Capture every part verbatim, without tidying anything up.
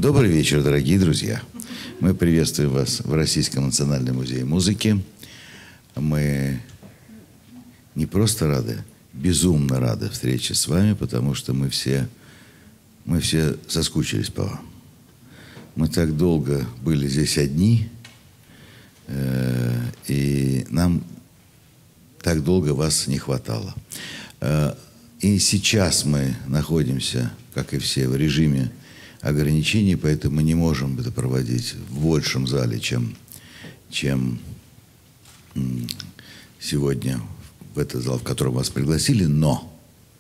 Добрый вечер, дорогие друзья. Мы приветствуем вас в Российском национальном музее музыки. Мы не просто рады, безумно рады встрече с вами, потому что мы все, мы все соскучились по вам. Мы так долго были здесь одни, э, и нам так долго вас не хватало. Э, и сейчас мы находимся, как и все, в режиме ограничений, поэтому мы не можем это проводить в большем зале, чем, чем сегодня в этот зал, в котором вас пригласили, но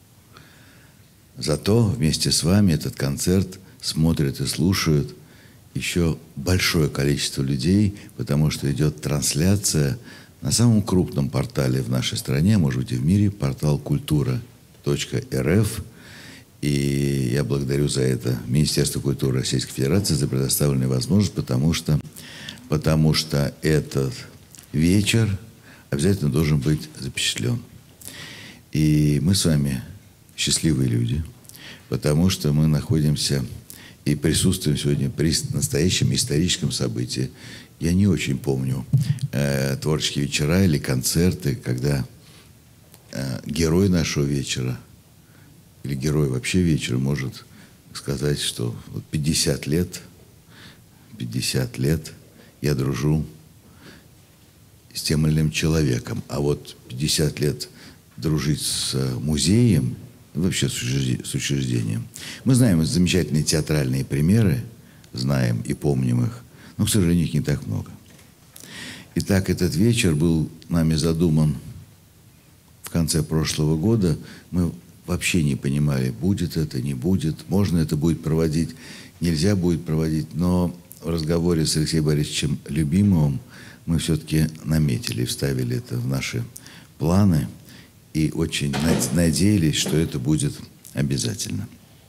зато вместе с вами этот концерт смотрят и слушают еще большое количество людей, потому что идет трансляция на самом крупном портале в нашей стране, а может быть и в мире, портал культура точка эр эф. И я благодарю за это Министерство культуры Российской Федерации за предоставленную возможность, потому что, потому что этот вечер обязательно должен быть запечатлен. И мы с вами счастливые люди, потому что мы находимся и присутствуем сегодня при настоящем историческом событии. Я не очень помню э, творческие вечера или концерты, когда э, герой нашего вечера или герой вообще вечера может сказать, что вот пятьдесят лет, пятьдесят лет я дружу с тем или иным человеком, а вот пятьдесят лет дружить с музеем, вообще с учреждением. Мы знаем замечательные театральные примеры, знаем и помним их, но, к сожалению, их не так много. Итак, этот вечер был нами задуман в конце прошлого года. Мы вообще не понимали, будет это, не будет, можно это будет проводить, нельзя будет проводить, но в разговоре с Алексеем Борисовичем Любимовым мы все-таки наметили, вставили это в наши планы и очень надеялись, что это будет обязательно.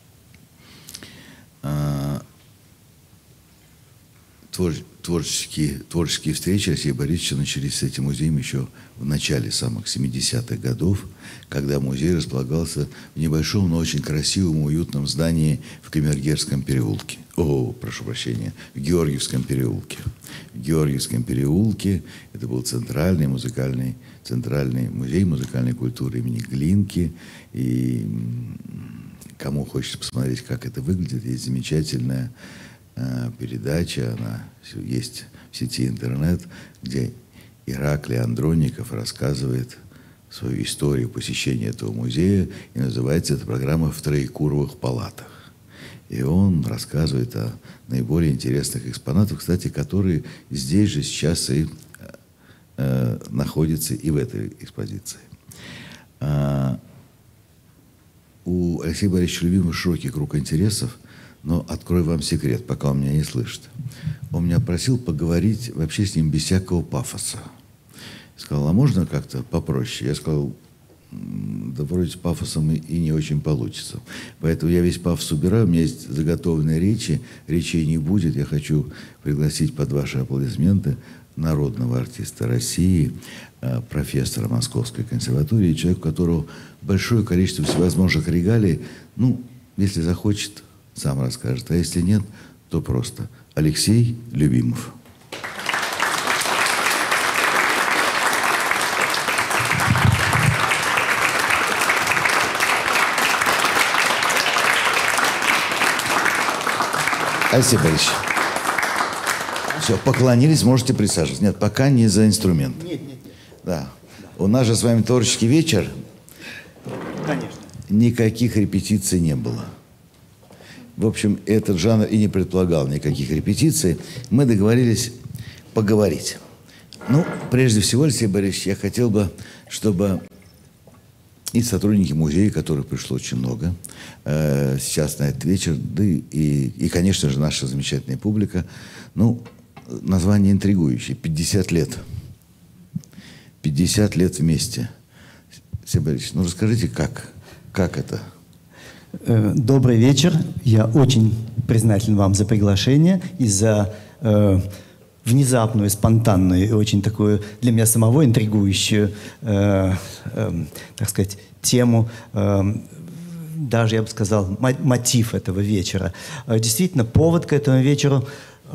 Твор, творческие, творческие встречи Алексея Борисовича начались с этим музеем еще в начале самых семидесятых годов, когда музей располагался в небольшом, но очень красивом, уютном здании в Камергерском переулке. О, прошу прощения, в Георгиевском переулке. В Георгиевском переулке это был центральный музыкальный, центральный музей музыкальной культуры имени Глинки. И кому хочется посмотреть, как это выглядит, есть замечательная передача, она есть в сети интернет, где Ираклий Андроников рассказывает свою историю посещения этого музея, и называется эта программа «В троекуровых палатах». И он рассказывает о наиболее интересных экспонатах, кстати, которые здесь же сейчас и э, находятся и в этой экспозиции. А, у Алексея Борисовича Любимого широкий круг интересов. Но открою вам секрет, пока он меня не слышит. Он меня просил поговорить вообще с ним без всякого пафоса. Сказал, а можно как-то попроще? Я сказал, да вроде с пафосом и, и не очень получится. Поэтому я весь пафос убираю, у меня есть заготовленные речи, речей не будет. Я хочу пригласить под ваши аплодисменты народного артиста России, профессора Московской консерватории, человека, у которого большое количество всевозможных регалий. Ну, если захочет, сам расскажет. А если нет, то просто. Алексей Любимов. Алексей Борисович. Все, поклонились, можете присаживаться. Нет, пока не за инструмент. Нет, нет, нет. Да. У нас же с вами творческий вечер. Конечно. Никаких репетиций не было. В общем, этот жанр и не предполагал никаких репетиций. Мы договорились поговорить. Ну, прежде всего, Алексей Борисович, я хотел бы, чтобы и сотрудники музея, которых пришло очень много, э, сейчас на этот вечер, да и, и, конечно же, наша замечательная публика, ну, название интригующее. пятьдесят лет. пятьдесят лет вместе. Алексей Борисович, ну, расскажите, как, как это? Добрый вечер. Я очень признателен вам за приглашение и за э, внезапную, спонтанную и очень такую для меня самого интригующую, э, э, так сказать, тему э, даже, я бы сказал, мотив этого вечера. Действительно, повод к этому вечеру,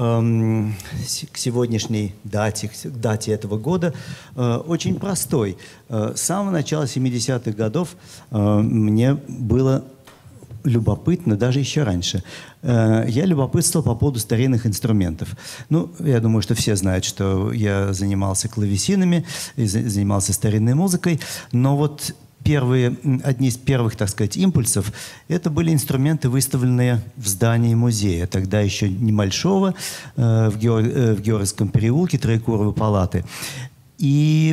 к сегодняшней дате, к дате этого года, очень простой. С самого начала семидесятых годов мне было любопытно, даже еще раньше. Я любопытствовал по поводу старинных инструментов. Ну, я думаю, что все знают, что я занимался клавесинами, занимался старинной музыкой, но вот Первые, одни из первых, так сказать, импульсов – это были инструменты, выставленные в здании музея, тогда еще небольшого, э, в, Геор, э, в Георгиевском переулке, Троекуровой палаты. И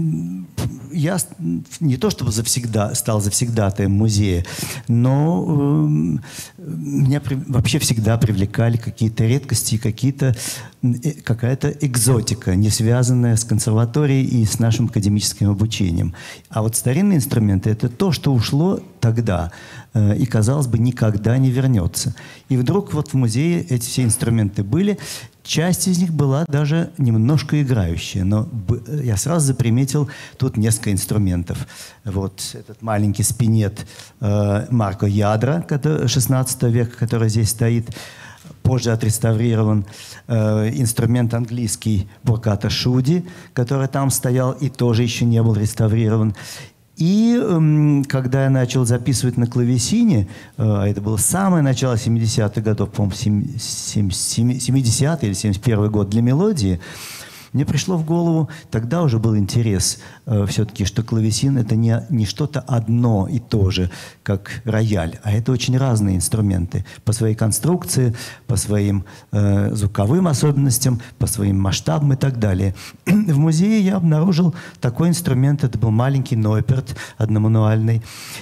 я не то чтобы завсегда, стал завсегдатаем музея, но э, меня при, вообще всегда привлекали какие-то редкости, какие-то, э, какая-то экзотика, не связанная с консерваторией и с нашим академическим обучением. А вот старинные инструменты – это то, что ушло тогда э, и, казалось бы, никогда не вернется. И вдруг вот в музее эти все инструменты были. Часть из них была даже немножко играющая, но я сразу заприметил тут несколько инструментов. Вот этот маленький спинет э, Марко Ядра шестнадцатого века, который здесь стоит, позже отреставрирован. Э, инструмент английский Бурката Шуди, который там стоял и тоже еще не был реставрирован. И э, когда я начал записывать на клавесине, э, это было самое начало семидесятых годов, по-моему, семидесятый или семьдесят первый год для мелодии, мне пришло в голову, тогда уже был интерес э, все-таки, что клавесин – это не, не что-то одно и то же, как рояль, а это очень разные инструменты по своей конструкции, по своим э, звуковым особенностям, по своим масштабам и так далее. В музее я обнаружил такой инструмент, это был маленький Нойперт одномануальный.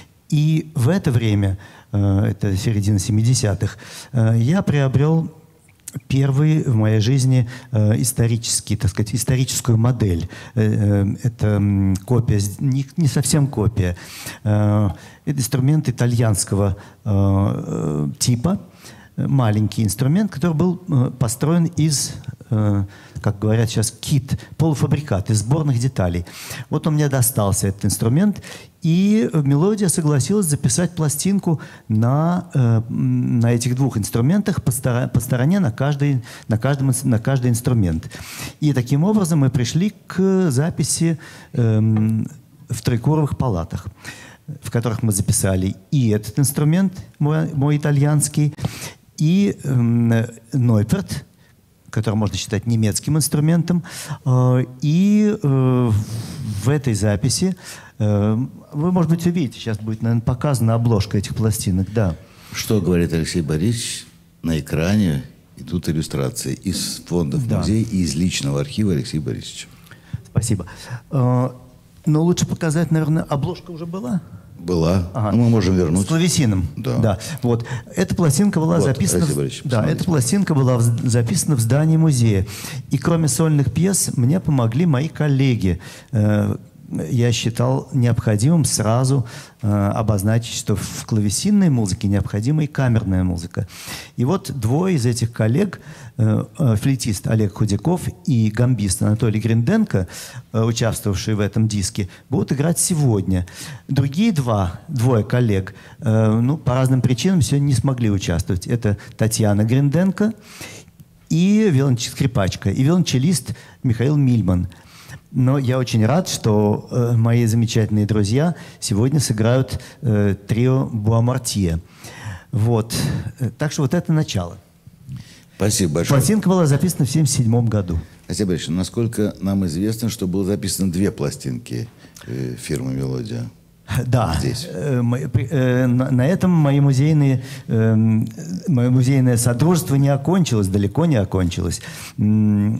И в это время, э, это середина семидесятых, э, я приобрел первый в моей жизни э, исторический, так сказать, историческую модель. Э, э, это э, копия, не, не совсем копия. Э, это инструмент итальянского э, э, типа, маленький инструмент, который был э, построен из, э, как говорят сейчас, кит, полуфабрикат, из сборных деталей. Вот он мне достался, этот инструмент, и «Мелодия» согласилась записать пластинку на, э, на этих двух инструментах по, стор по стороне на каждый, на, каждом, на каждый инструмент. И таким образом мы пришли к записи э, в Троекуровых палатах, в которых мы записали и этот инструмент, мой, мой итальянский, и э, Нойперт, который можно считать немецким инструментом. Э, и э, в этой записи э, вы, может быть, увидите, сейчас будет, наверное, показана обложка этих пластинок, да. Что говорит Алексей Борисович? На экране идут иллюстрации из фондов да. музея и из личного архива Алексея Борисовича. Спасибо. Э, но лучше показать, наверное, обложка уже была? Была. Ага. Но мы можем вернуть. С клавесином. Да. да. Вот. Эта пластинка была вот, записана. В... Борисович, да, эта пластинка была в... записана в здании музея. И кроме сольных пьес мне помогли мои коллеги. Я считал необходимым сразу э, обозначить, что в клавесинной музыке необходима и камерная музыка. И вот двое из этих коллег, э, э, флейтист Олег Худяков и гамбист Анатолий Гринденко, э, участвовавшие в этом диске, будут играть сегодня. Другие два, двое коллег, э, ну, по разным причинам сегодня не смогли участвовать. Это Татьяна Гринденко и виолончелист-скрипачка, и виолончелист Михаил Мильман. Но я очень рад, что э, мои замечательные друзья сегодня сыграют э, трио Буамартье. Вот. Так что вот это начало. Спасибо большое. Пластинка была записана в семьдесят седьмом году. Алексей Борисович, насколько нам известно, что было записано две пластинки э, фирмы «Мелодия». Да. Здесь. Э, э, на, на этом мои музейные, э, мое музейное содружество не окончилось, далеко не окончилось. Э,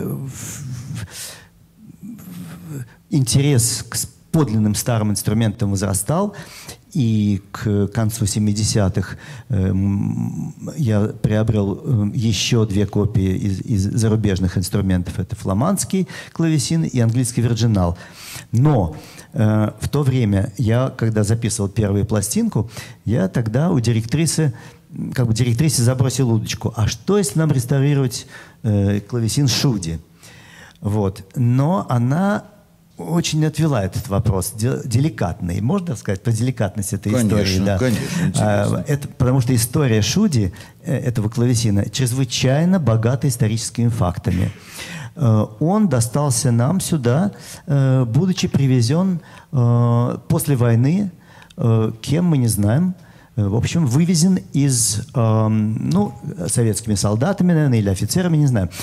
Интерес к подлинным старым инструментам возрастал, и к концу семидесятых э, я приобрел э, еще две копии из, из зарубежных инструментов. Это фламандский клавесин и английский вирджинал. Но э, в то время, я, когда записывал первую пластинку, я тогда у директрисы, как бы директрисе забросил удочку. А что, если нам реставрировать э, клавесин Шуди? Вот. Но она очень отвела этот вопрос, деликатный. Можно сказать про деликатность этой конечно, истории? Да. Конечно, а, это, потому что история Шуди, этого клавесина, чрезвычайно богата историческими фактами. Он достался нам сюда, будучи привезен после войны, кем мы не знаем, в общем, вывезен из, ну, советскими солдатами, наверное, или офицерами, не знаю,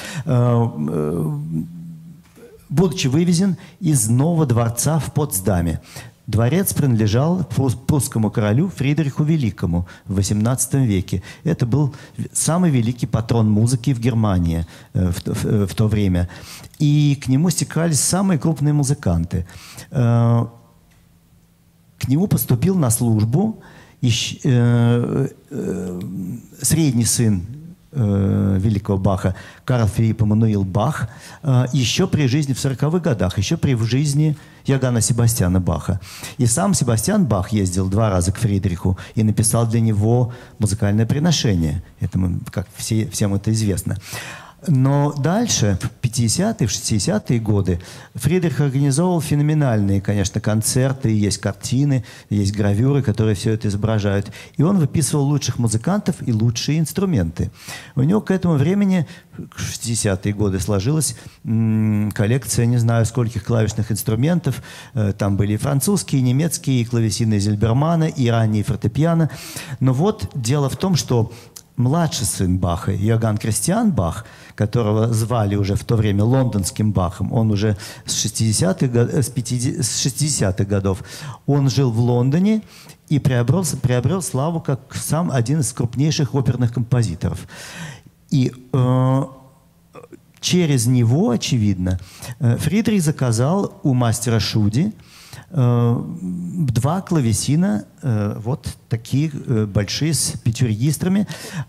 будучи вывезен из нового дворца в Потсдаме. Дворец принадлежал прусскому королю Фридриху Великому в восемнадцатом веке. Это был самый великий патрон музыки в Германии в, в, в то время. И к нему стекались самые крупные музыканты. К нему поступил на службу средний сын великого Баха Карл Филипп Эммануил Бах еще при жизни в сороковых годах, еще при жизни Иоганна Себастьяна Баха. И сам Себастьян Бах ездил два раза к Фридриху и написал для него музыкальное приношение. Это, как все, всем это известно. Но дальше, в пятидесятые, в шестидесятые годы, Фридрих организовал феноменальные, конечно, концерты, есть картины, есть гравюры, которые все это изображают. И он выписывал лучших музыкантов и лучшие инструменты. У него к этому времени, в шестидесятые годы, сложилась м- коллекция, не знаю, скольких клавишных инструментов. Там были и французские, и немецкие, и клавесины Зильбермана, и ранние фортепиано. Но вот дело в том, что младший сын Баха, Иоганн Кристиан Бах, которого звали уже в то время лондонским Бахом, он уже с шестидесятых, с пятидесятых, с шестидесятых годов, он жил в Лондоне и приобрел, приобрел славу как сам один из крупнейших оперных композиторов. И э, через него, очевидно, Фридрих заказал у мастера Шуди два клавесина, вот такие большие, с пятью регистрами.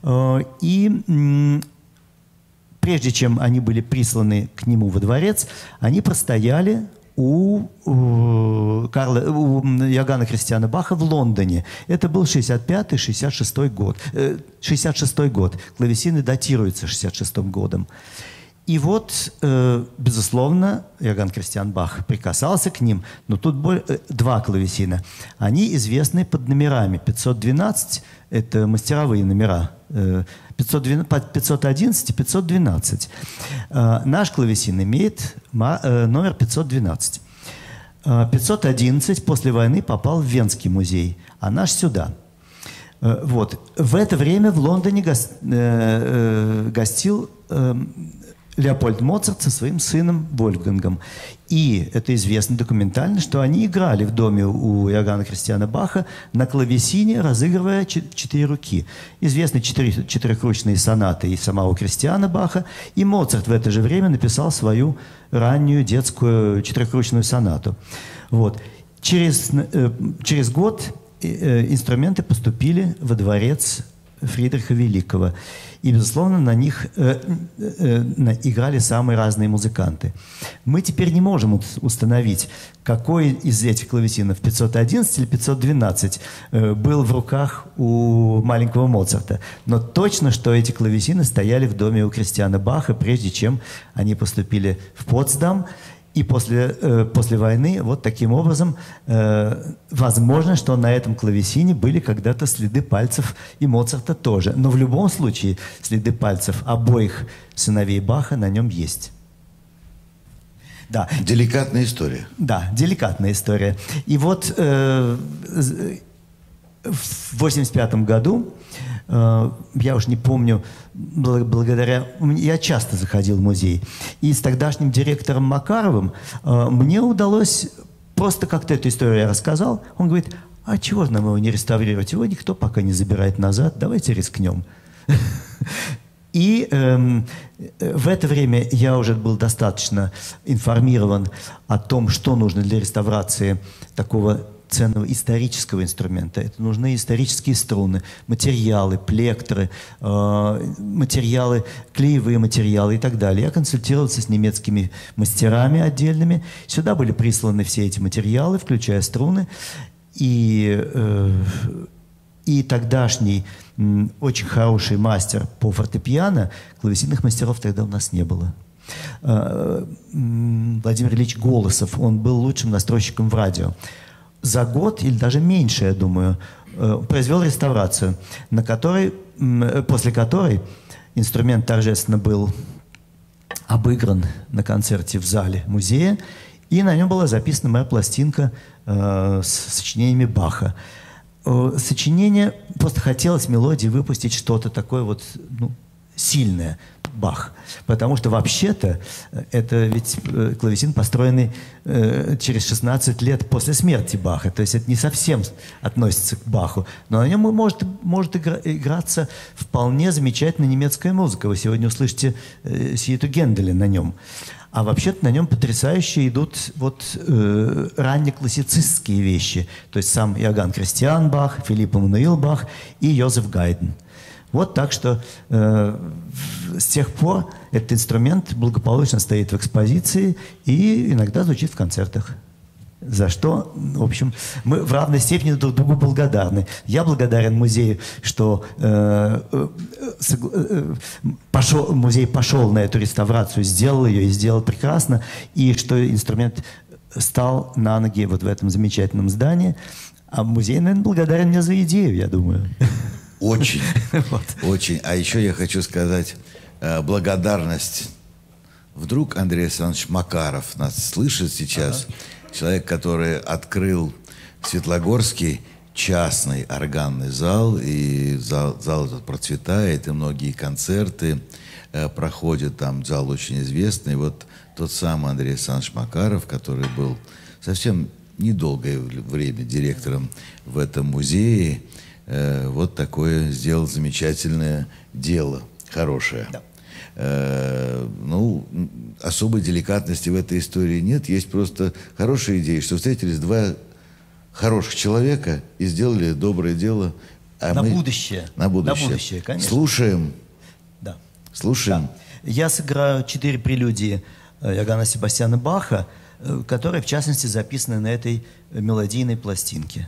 И прежде чем они были присланы к нему во дворец, они простояли у, у, Карла, у Иоганна Кристиана Баха в Лондоне. Это был шестьдесят пятый — шестьдесят шестой год. шестьдесят шестой год. Клавесины датируются шестьдесят шестым годом. И вот, э, безусловно, Иоганн Кристиан Бах прикасался к ним, но тут боль, э, два клавесина. Они известны под номерами. пятьсот двенадцать – это мастеровые номера, э, пятьсот одиннадцать и пятьсот двенадцать. Э, наш клавесин имеет ма, э, номер пятьсот двенадцать. Э, пятьсот одиннадцать после войны попал в Венский музей, а наш сюда. Э, вот. В это время в Лондоне гос, э, э, гостил э, Леопольд Моцарт со своим сыном Вольфгангом. И это известно документально, что они играли в доме у Иоганна Кристиана Баха на клавесине, разыгрывая четыре руки. Известны четыре, четырехручные сонаты и самого Кристиана Баха. И Моцарт в это же время написал свою раннюю детскую четырехручную сонату. Вот. Через, э, через год э, инструменты поступили во дворец Фридриха Великого. И, безусловно, на них э, э, э, играли самые разные музыканты. Мы теперь не можем установить, какой из этих клавесинов, пятьсот одиннадцать или пятьсот двенадцать, э, был в руках у маленького Моцарта. Но точно, что эти клавесины стояли в доме у Кристиана Баха, прежде чем они поступили в Потсдам. И после, э, после войны, вот таким образом, э, возможно, что на этом клавесине были когда-то следы пальцев и Моцарта тоже. Но в любом случае следы пальцев обоих сыновей Баха на нем есть. Да. Деликатная история. Да, деликатная история. И вот э, в восемьдесят пятом году, э, я уж не помню, благодаря... Я часто заходил в музей. И с тогдашним директором Макаровым э, мне удалось... Просто как-то эту историю я рассказал. Он говорит, а чего нам его не реставрировать? Его никто пока не забирает назад. Давайте рискнем. И э, в это время я уже был достаточно информирован о том, что нужно для реставрации такого ценного исторического инструмента. Это нужны исторические струны, материалы, плектры, э, материалы, клеевые материалы и так далее. Я консультировался с немецкими мастерами отдельными. Сюда были присланы все эти материалы, включая струны. И, э, и тогдашний м, очень хороший мастер по фортепиано, клавесинных мастеров тогда у нас не было. Владимир Ильич Голосов, он был лучшим настройщиком в радио. За год, или даже меньше, я думаю, произвел реставрацию, на которой, после которой инструмент торжественно был обыгран на концерте в зале музея, и на нем была записана моя пластинка э, с сочинениями Баха. Э, сочинение, просто хотелось мелодии выпустить что-то такое вот, ну, сильное, Бах. Потому что вообще-то это ведь клавесин, построенный э, через шестнадцать лет после смерти Баха. То есть это не совсем относится к Баху. Но на нем может, может игра, играться вполне замечательная немецкая музыка. Вы сегодня услышите э, сиету Генделя на нем. А вообще-то на нем потрясающе идут вот э, раннеклассицистские вещи. То есть сам Иоганн Кристиан Бах, Филипп Эммануил Бах и Йозеф Гайден. Вот так что э, с тех пор этот инструмент благополучно стоит в экспозиции и иногда звучит в концертах. За что, в общем, мы в равной степени друг другу благодарны. Я благодарен музею, что э, э, э, пошел, музей пошел на эту реставрацию, сделал ее и сделал прекрасно, и что инструмент стал на ноги вот в этом замечательном здании. А музей, наверное, благодарен мне за идею, я думаю. Очень, вот. Очень. А еще я хочу сказать э, благодарность. Вдруг Андрей Александрович Макаров нас слышит сейчас. Ага. Человек, который открыл Светлогорский частный органный зал. И зал, зал этот процветает, и многие концерты э, проходят там. Зал очень известный. Вот тот самый Андрей Александрович Макаров, который был совсем недолгое время директором в этом музее, вот такое сделал замечательное дело, хорошее. Да. Э, ну, особой деликатности в этой истории нет. Есть просто хорошая идея, что встретились два хороших человека и сделали доброе дело. А на мы... будущее. На будущее. На будущее, конечно. Слушаем. Да. Слушаем. Да. Я сыграю четыре прелюдии Иоганна Себастьяна Баха, которые, в частности, записаны на этой мелодийной пластинке.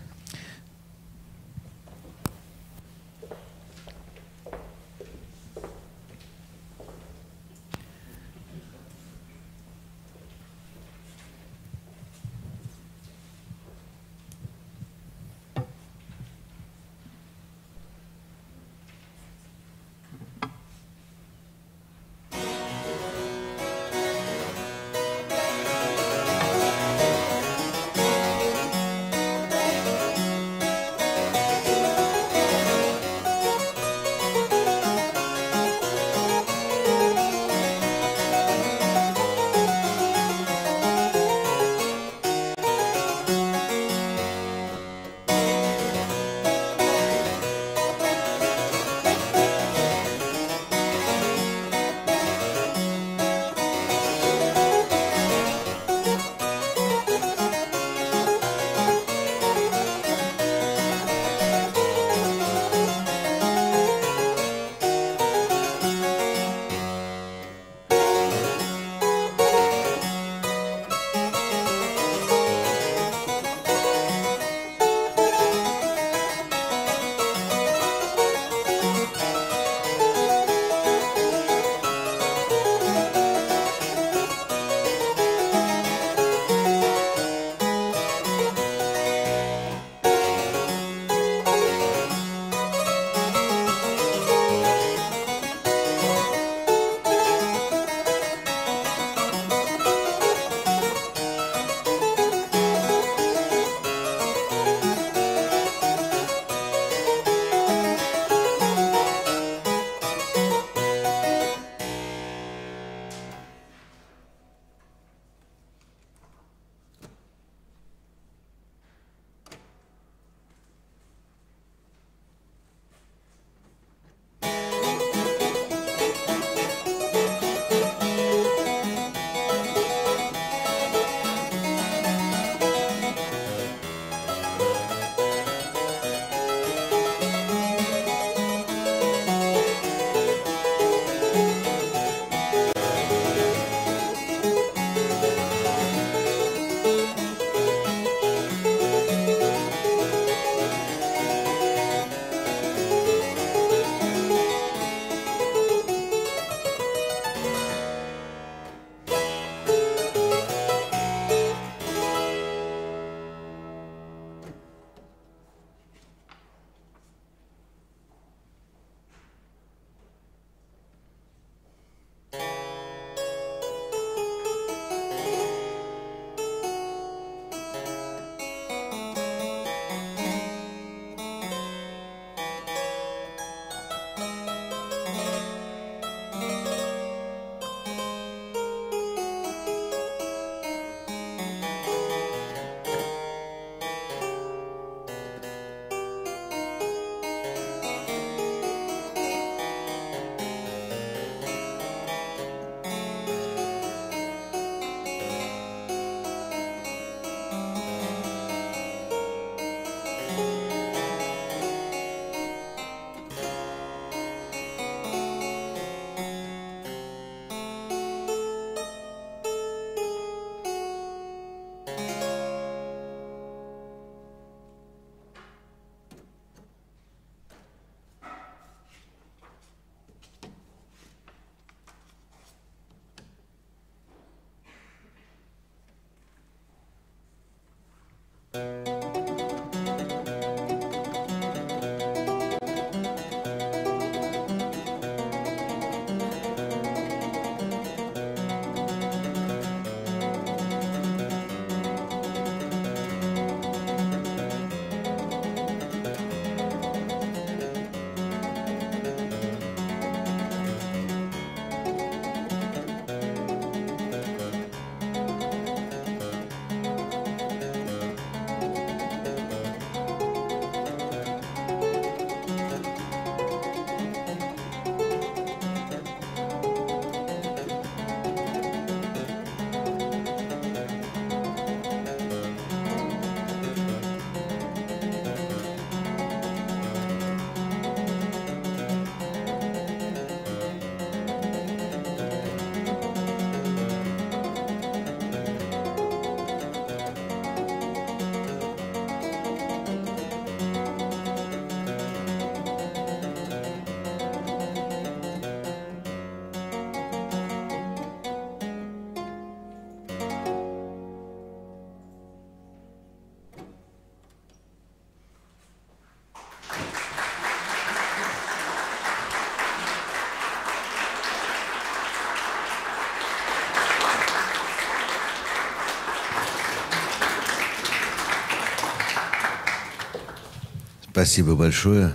Спасибо большое.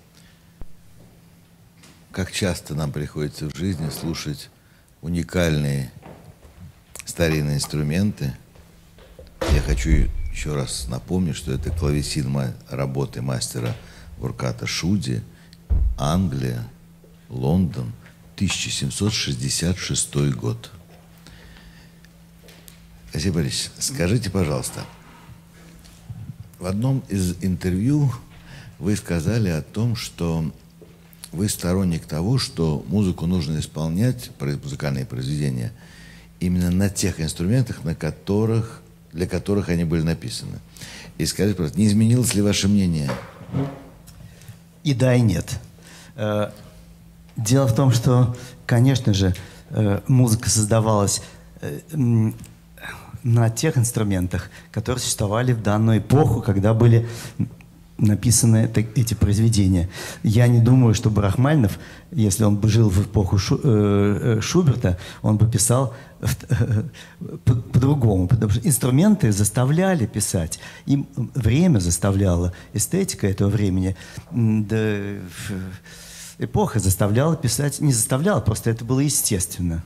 Как часто нам приходится в жизни слушать уникальные старинные инструменты. Я хочу еще раз напомнить, что это клавесин работы мастера Вурката Шуди, Англия, Лондон, тысяча семьсот шестьдесят шестой год. Василий Борисович, скажите, пожалуйста, в одном из интервью вы сказали о том, что вы сторонник того, что музыку нужно исполнять, музыкальные произведения, именно на тех инструментах, на которых, для которых они были написаны. И скажите, пожалуйста, не изменилось ли ваше мнение? И да, и нет. Дело в том, что, конечно же, музыка создавалась на тех инструментах, которые существовали в данную эпоху, когда были написаны эти произведения. Я не думаю, что Рахманинов, если он бы жил в эпоху Шу, э, Шуберта, он бы писал по-другому, по потому что инструменты заставляли писать, им время заставляло, эстетика этого времени, да, эпоха заставляла писать, не заставляла, просто это было естественно.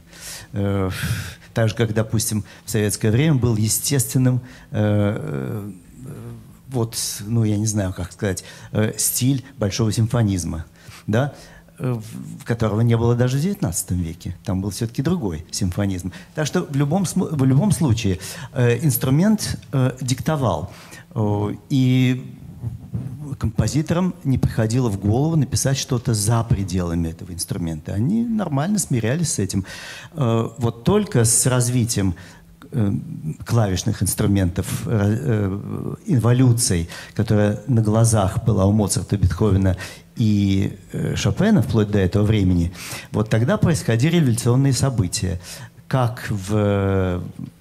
Так же, как, допустим, в советское время был естественным э, вот, ну, я не знаю, как сказать, э, стиль большого симфонизма, да, э, которого не было даже в девятнадцатом веке. Там был все-таки другой симфонизм. Так что в любом, в любом случае э, инструмент э, диктовал. Э, и композиторам не приходило в голову написать что-то за пределами этого инструмента. Они нормально смирялись с этим. Э, вот только с развитием клавишных инструментов, э, эволюцией, которая на глазах была у Моцарта, Бетховена и э, Шопена вплоть до этого времени, вот тогда происходили революционные события, как в,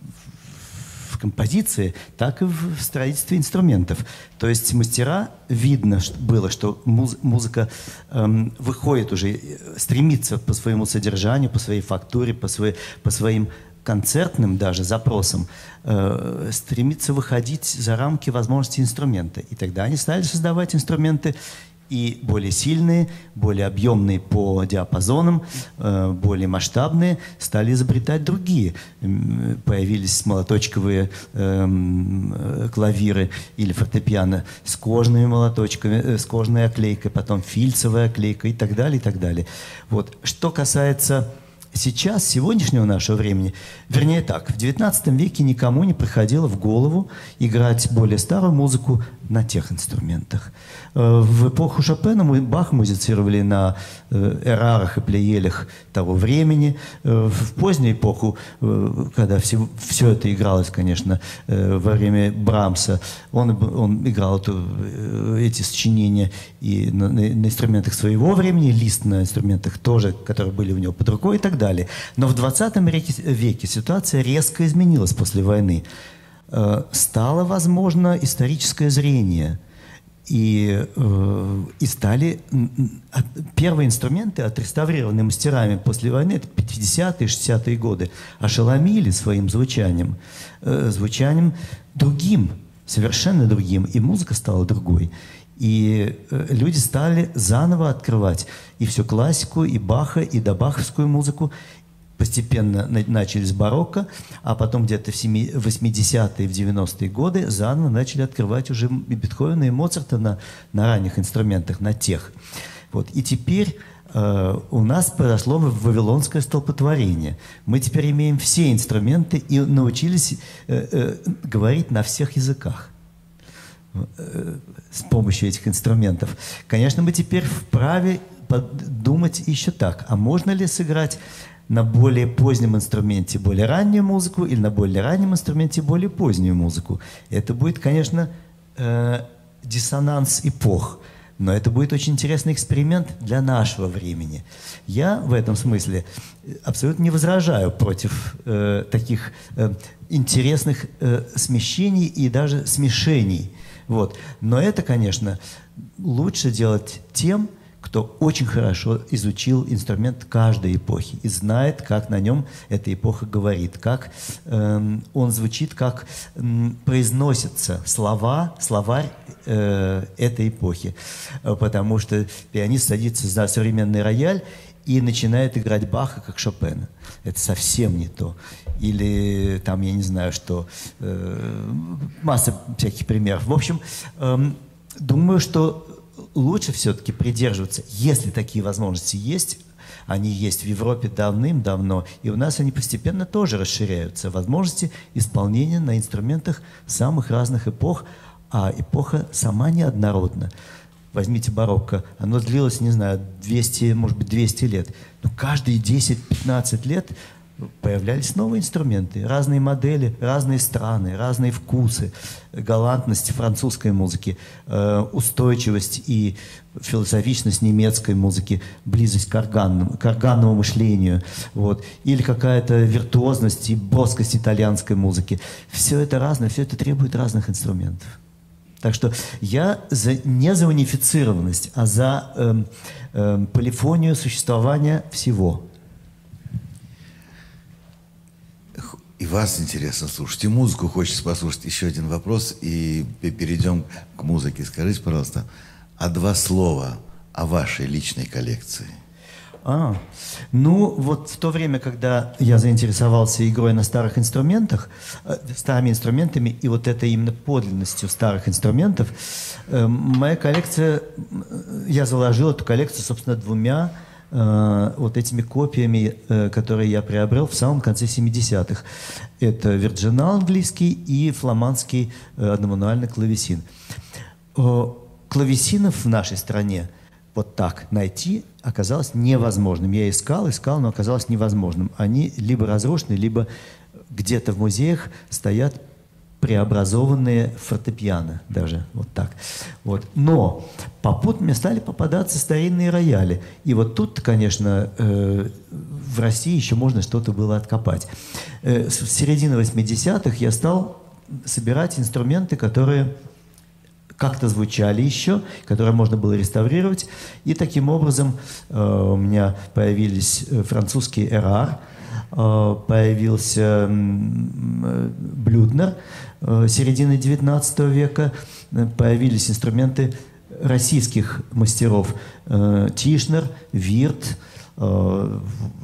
в композиции, так и в строительстве инструментов. То есть мастера, видно было, что муз, музыка э, выходит уже, стремится по своему содержанию, по своей фактуре, по, своей, по своим концертным даже запросам, э, стремится выходить за рамки возможностей инструмента. И тогда они стали создавать инструменты и более сильные, более объемные по диапазонам, э, более масштабные, стали изобретать другие. Появились молоточковые э, клавиры или фортепиано с кожными молоточками, э, с кожной оклейкой, потом фильцевая оклейка и так далее, и так далее. Вот. Что касается сейчас, сегодняшнего нашего времени, вернее так, в девятнадцатом веке никому не приходило в голову играть более старую музыку на тех инструментах. В эпоху Шопена мы Бах музицировали на эрарах и плеелях того времени. В позднюю эпоху, когда все, все это игралось, конечно, во время Брамса, он, он играл эту, эти сочинения и на, на инструментах своего времени, Лист на инструментах тоже, которые были у него под рукой и так далее. Но в двадцатом веке ситуация резко изменилась после войны. Стало возможно историческое зрение. И, э, и стали первые инструменты, отреставрированные мастерами после войны, это пятидесятые, шестидесятые годы, ошеломили своим звучанием, э, звучанием другим, совершенно другим, и музыка стала другой. И э, люди стали заново открывать и всю классику, и Баха, и добаховскую музыку. Постепенно начали с барокко, а потом где-то в восьмидесятые, в девяностые годы заново начали открывать уже и Бетховена, и Моцарта на, на ранних инструментах, на тех. Вот. И теперь э, у нас произошло вавилонское столпотворение. Мы теперь имеем все инструменты и научились э, э, говорить на всех языках э, с помощью этих инструментов. Конечно, мы теперь вправе подумать еще так, а можно ли сыграть на более позднем инструменте более раннюю музыку или на более раннем инструменте более позднюю музыку. Это будет, конечно, э, диссонанс эпох, но это будет очень интересный эксперимент для нашего времени. Я в этом смысле абсолютно не возражаю против э, таких э, интересных э, смещений и даже смешений. Вот. Но это, конечно, лучше делать тем, кто очень хорошо изучил инструмент каждой эпохи и знает, как на нем эта эпоха говорит, как э, он звучит, как э, произносятся слова, словарь э, этой эпохи. Потому что пианист садится за современный рояль и начинает играть Баха, как Шопена. Это совсем не то. Или там, я не знаю, что... Э, масса всяких примеров. В общем, э, думаю, что лучше все-таки придерживаться, если такие возможности есть. Они есть в Европе давным-давно, и у нас они постепенно тоже расширяются. Возможности исполнения на инструментах самых разных эпох, а эпоха сама неоднородна. Возьмите барокко, оно длилось, не знаю, двести, может быть, двести лет. Но каждые десять-пятнадцать лет появлялись новые инструменты, разные модели, разные страны, разные вкусы, галантность французской музыки, э, устойчивость и философичность немецкой музыки, близость к органному, к органному мышлению, вот, или какая-то виртуозность и броскость итальянской музыки. Все это разное, все это требует разных инструментов. Так что я за, не за унифицированность, а за э, э, полифонию существования всего. И вас интересно слушать, и музыку хочется послушать. Еще один вопрос, и перейдем к музыке. Скажите, пожалуйста, а два слова о вашей личной коллекции? А, ну, вот в то время, когда я заинтересовался игрой на старых инструментах, э, старыми инструментами, и вот это именно подлинностью старых инструментов, э, моя коллекция, я заложил эту коллекцию, собственно, двумя э, вот этими копиями, э, которые я приобрел в самом конце семидесятых. Это вирджинал английский и фламандский э, одномануальный клавесин. Э, клавесинов в нашей стране вот так найти оказалось невозможным. Я искал, искал, но оказалось невозможным. Они либо разрушены, либо где-то в музеях стоят преобразованные фортепиано, даже вот так. Вот. Но попутно мне стали попадаться старинные рояли. И вот тут, конечно, э, в России еще можно что-то было откопать. Э, с середины восьмидесятых я стал собирать инструменты, которые как-то звучали еще, которые можно было реставрировать. И таким образом э, у меня появились французский эрар, э, появился э, блюднер э, середины девятнадцатого века, э, появились инструменты российских мастеров э, Тишнер, Вирт, э,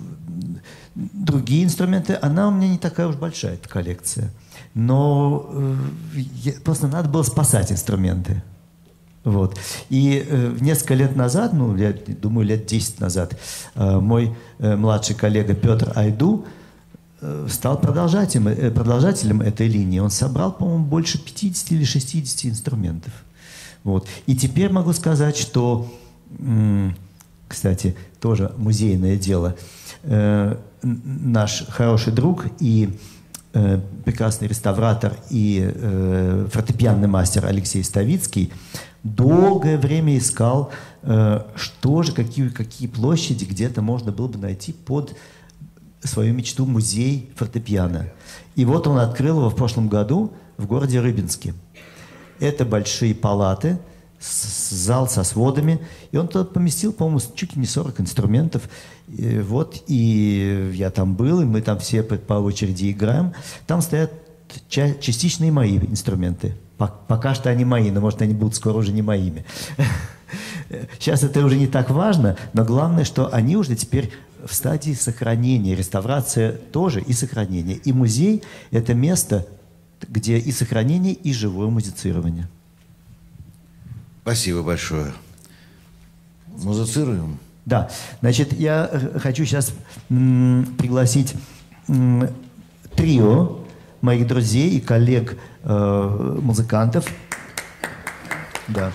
другие инструменты. Она у меня не такая уж большая, эта коллекция. Но э, я, просто надо было спасать инструменты. Вот. И э, несколько лет назад, ну, я думаю, лет десять назад, э, мой э, младший коллега Петр Айду э, стал продолжателем, э, продолжателем этой линии. Он собрал, по-моему, больше пятидесяти или шестидесяти инструментов. Вот. И теперь могу сказать, что, э, кстати, тоже музейное дело, э, наш хороший друг и э, прекрасный реставратор и э, фортепианный мастер Алексей Ставицкий долгое время искал, э, что же, какие, какие площади где-то можно было бы найти под свою мечту музей фортепиано. И вот он открыл его в прошлом году в городе Рыбинске. Это большие палаты, с, зал со сводами, и он туда поместил, по-моему, чуть ли не сорок инструментов. И вот, и я там был, и мы там все по, по очереди играем. Там стоят ча- частичные мои инструменты. Пока что они мои, но, может, они будут скоро уже не моими. Сейчас это уже не так важно, но главное, что они уже теперь в стадии сохранения. Реставрация тоже и сохранение. И музей – это место, где и сохранение, и живое музицирование. Спасибо большое. Музицируем? Да. Значит, я хочу сейчас м, пригласить м, трио моих друзей и коллег э, музыкантов. Да.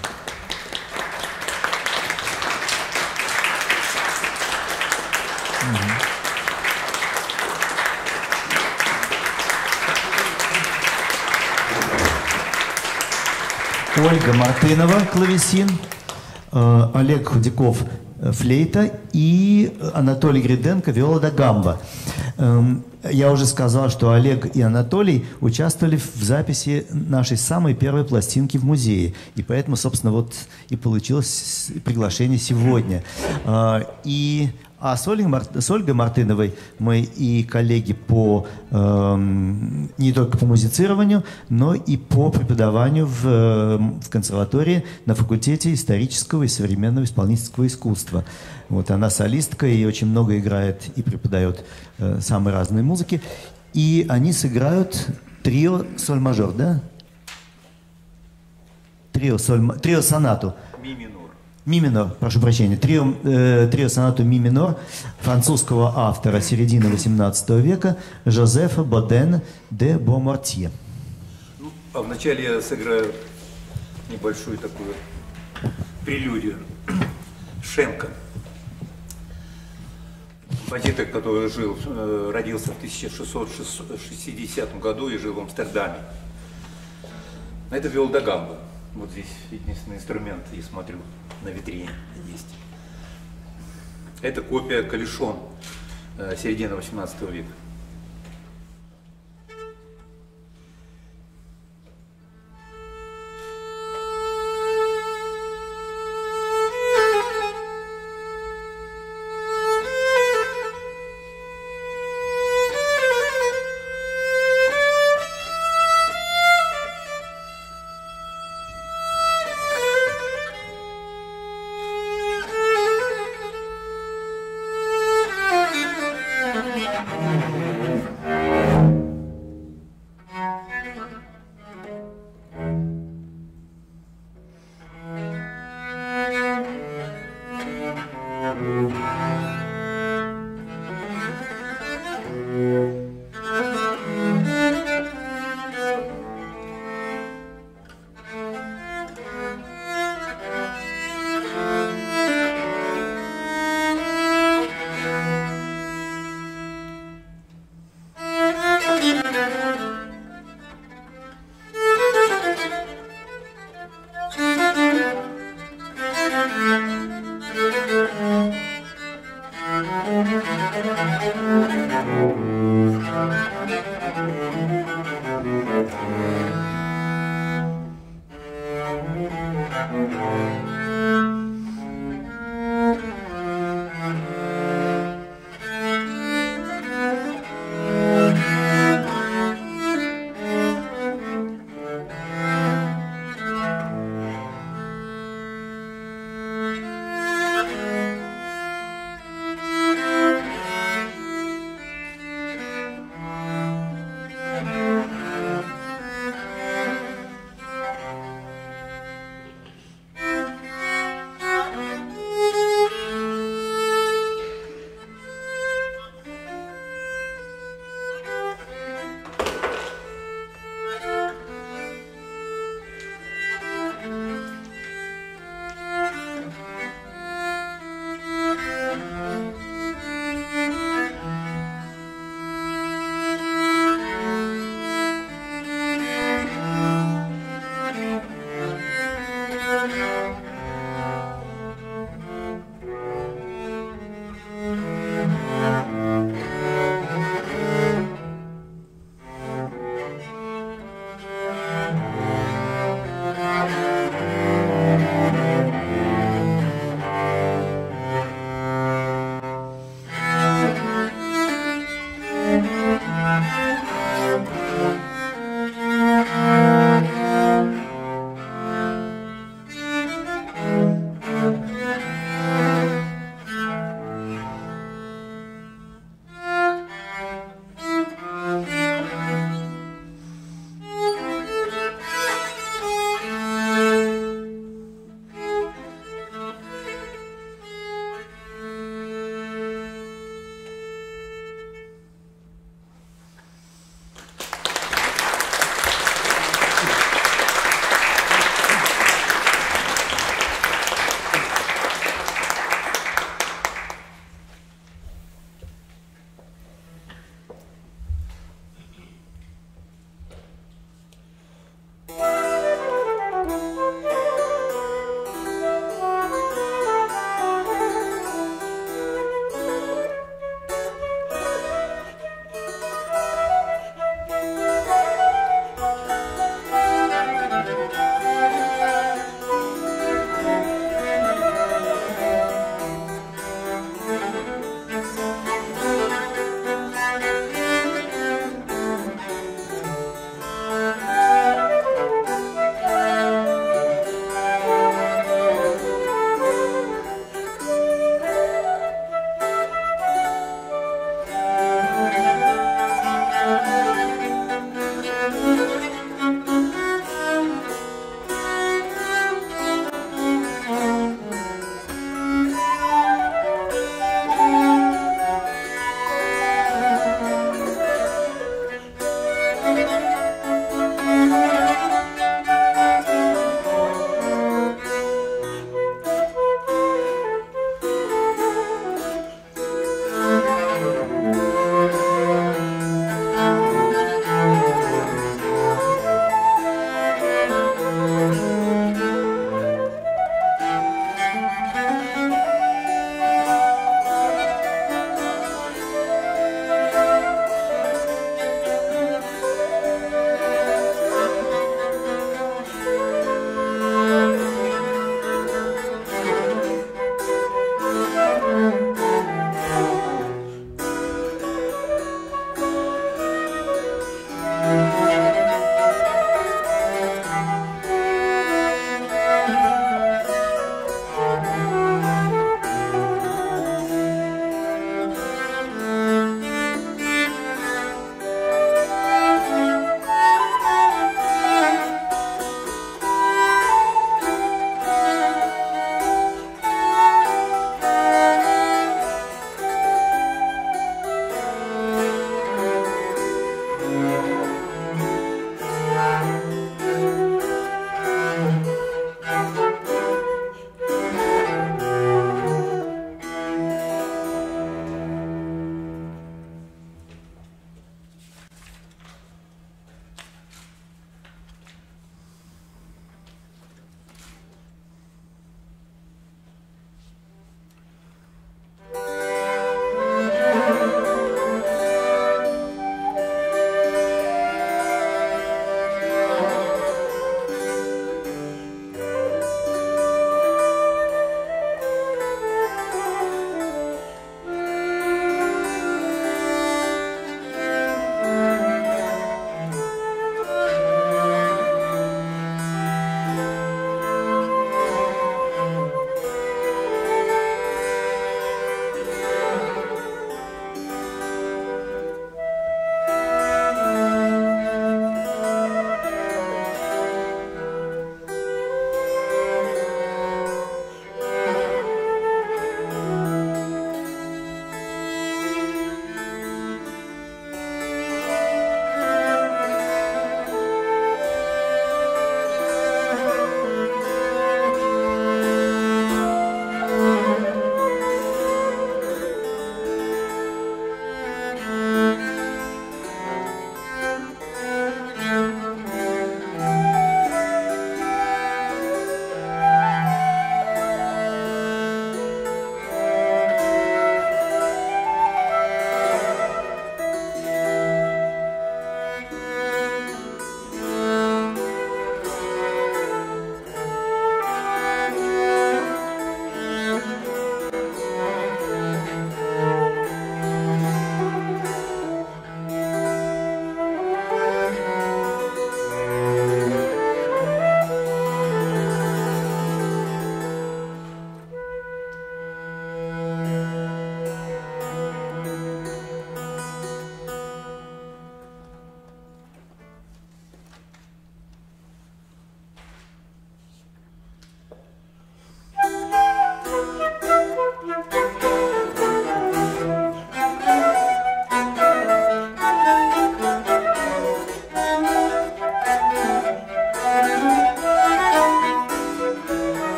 Ольга Мартынова, клавесин, э, Олег Худяков, э, флейта и Анатолий Гриденко, виола да гамба. Э, Я уже сказал, что Олег и Анатолий участвовали в записи нашей самой первой пластинки в музее. И поэтому, собственно, вот и получилось приглашение сегодня. И, а с Ольгой, Мар, с Ольгой Мартыновой мы и коллеги по, эм, не только по музицированию, но и по преподаванию в, в консерватории на факультете исторического и современного исполнительского искусства. Вот она солистка и очень много играет и преподает э, самые разные музыки. И они сыграют трио соль-мажор, да? Трио, соль, трио сонату. Ми минор. Ми минор, прошу прощения. Трио, э, трио сонату ми минор французского автора середины восемнадцатого века Жозефа Бодена де Бомартье. Ну, а вначале я сыграю небольшую такую прелюдию. Шенка. Композитор, который жил, родился в тысяча шестьсот шестидесятом году и жил в Амстердаме. Это виол-да-гамба. Вот здесь единственный инструмент, я смотрю, на витрине есть. Это копия калишон середины восемнадцатого века. Thank you.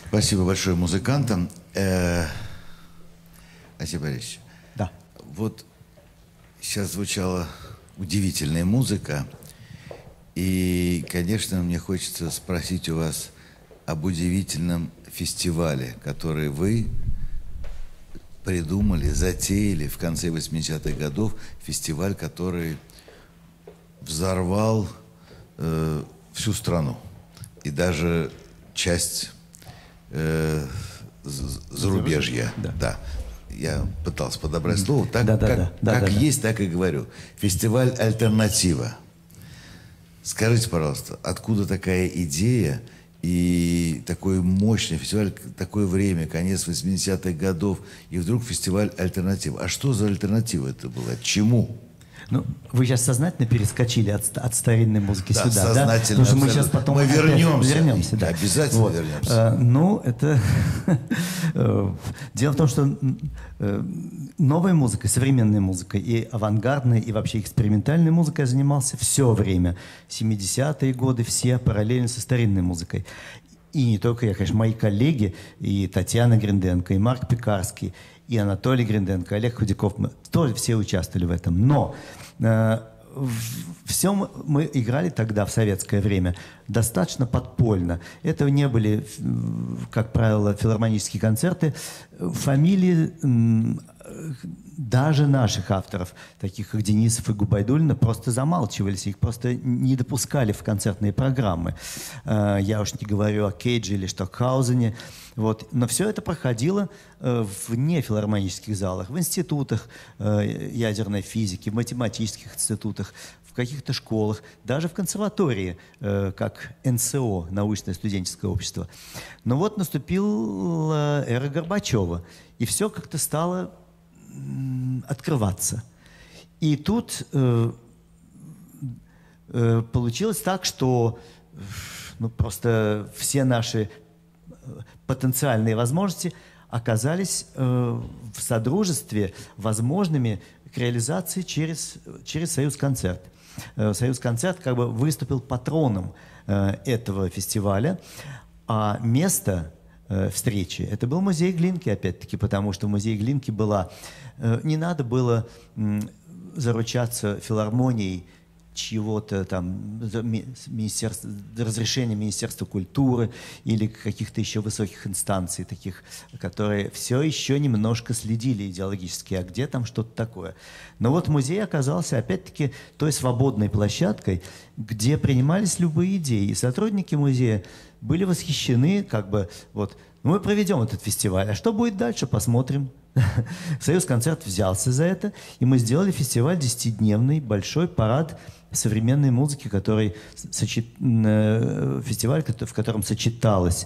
Спасибо большое музыкантам. Э, Осип Борисович, Да. вот сейчас звучала удивительная музыка, и, конечно, мне хочется спросить у вас об удивительном фестивале, который вы придумали, затеяли в конце восьмидесятых годов, фестиваль, который взорвал э, всю страну и даже часть э, зарубежья. Да. Да. Я пытался подобрать слово. Так, да, да, как, да, да, как да, есть, так и говорю. Фестиваль «Альтернатива». Скажите, пожалуйста, откуда такая идея и такой мощный фестиваль, такое время, конец восьмидесятых годов, и вдруг фестиваль «Альтернатива». А что за альтернатива это была? Чему? Ну, вы сейчас сознательно перескочили от, от старинной музыки Да, сюда, сознательно, да? Потому что мы абсолютно. сейчас потом Мы опять вернемся. вернемся, да. Обязательно Вот. вернемся. А, ну, это... Дело в том, что новой музыкой, современной музыкой и авангардной, и вообще экспериментальной музыкой я занимался все время. семидесятые годы все параллельно со старинной музыкой. И не только я, конечно, мои коллеги, и Татьяна Гринденко, и Марк Пекарский, и Анатолий Гринденко, Олег Худяков, мы тоже все участвовали в этом. Но э, все мы, мы играли тогда, в советское время, достаточно подпольно. Это не были, как правило, филармонические концерты. Фамилии м, даже наших авторов, таких как Денисов и Губайдуллина, просто замалчивались, их просто не допускали в концертные программы. Э, я уж не говорю о Кейдже или Штокхаузене. Вот. Но все это проходило э, в нефилармонических залах, в институтах э, ядерной физики, в математических институтах, в каких-то школах, даже в консерватории, э, как эн эс о, научное студенческое общество. Но вот наступила эра Горбачева, и все как-то стало м, открываться. И тут э, э, получилось так, что ну, просто все наши потенциальные возможности оказались э, в содружестве возможными к реализации через, через «Союзконцерт». Э, «Союзконцерт» как бы выступил патроном э, этого фестиваля, а место э, встречи – это был музей Глинки, опять-таки, потому что в музее Глинки была… Э, не надо было э, заручаться филармонией чего-то там, министерства, разрешения Министерства культуры или каких-то еще высоких инстанций, таких, которые все еще немножко следили идеологически, а где там что-то такое. Но вот музей оказался, опять-таки, той свободной площадкой, где принимались любые идеи. И сотрудники музея были восхищены, как бы, вот, мы проведем этот фестиваль, а что будет дальше, посмотрим. «Союзконцерт» взялся за это, и мы сделали фестиваль десятидневный, большой парад современной музыки, который сочет... фестиваль, в котором сочеталась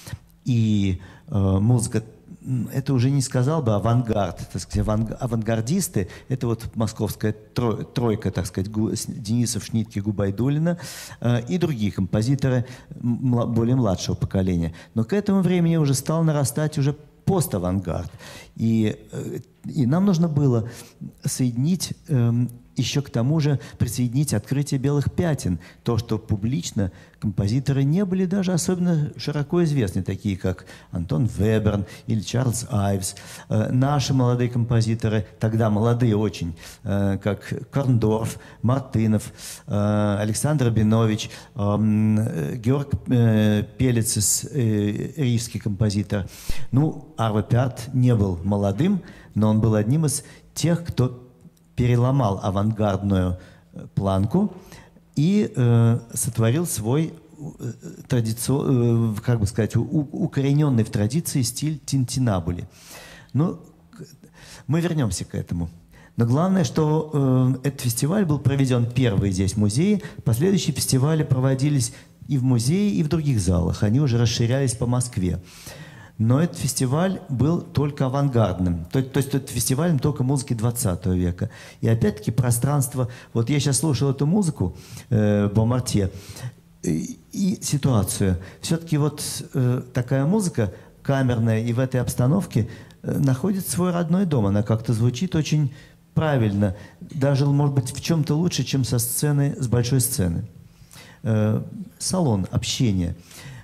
и э, музыка, это уже не сказал бы авангард, так сказать, аванг... авангардисты, это вот московская тро... тройка, так сказать, Гу... Денисов, Шнитке, Губайдуллина э, и другие композиторы мла... более младшего поколения. Но к этому времени уже стал нарастать уже поставангард. И, и нам нужно было соединить, эм, еще к тому же присоединить открытие белых пятен. То, что публично композиторы не были даже особенно широко известны, такие как Антон Веберн или Чарльз Айвс. Э, наши молодые композиторы, тогда молодые очень, э, как Корндорф, Мартынов, э, Александр Рабинович, э, Георг э, Пелицис, э, рижский композитор. Ну, Арво Пярт не был молодым, но он был одним из тех, кто переломал авангардную планку и э, сотворил свой э, традици... э, как бы сказать, у, укорененный в традиции стиль тинтинабули. Ну, мы вернемся к этому. Но главное, что э, этот фестиваль был проведен первый здесь в музее. Последующие фестивали проводились и в музее, и в других залах. Они уже расширялись по Москве. Но этот фестиваль был только авангардным, то, то есть этот фестиваль только музыки двадцатого века. И опять-таки пространство, вот я сейчас слушал эту музыку э, Бомартье и, и ситуацию. Все-таки вот э, такая музыка камерная и в этой обстановке э, находит свой родной дом. Она как-то звучит очень правильно, даже, может быть, в чем-то лучше, чем со сцены, с большой сцены. Э, салон, общение.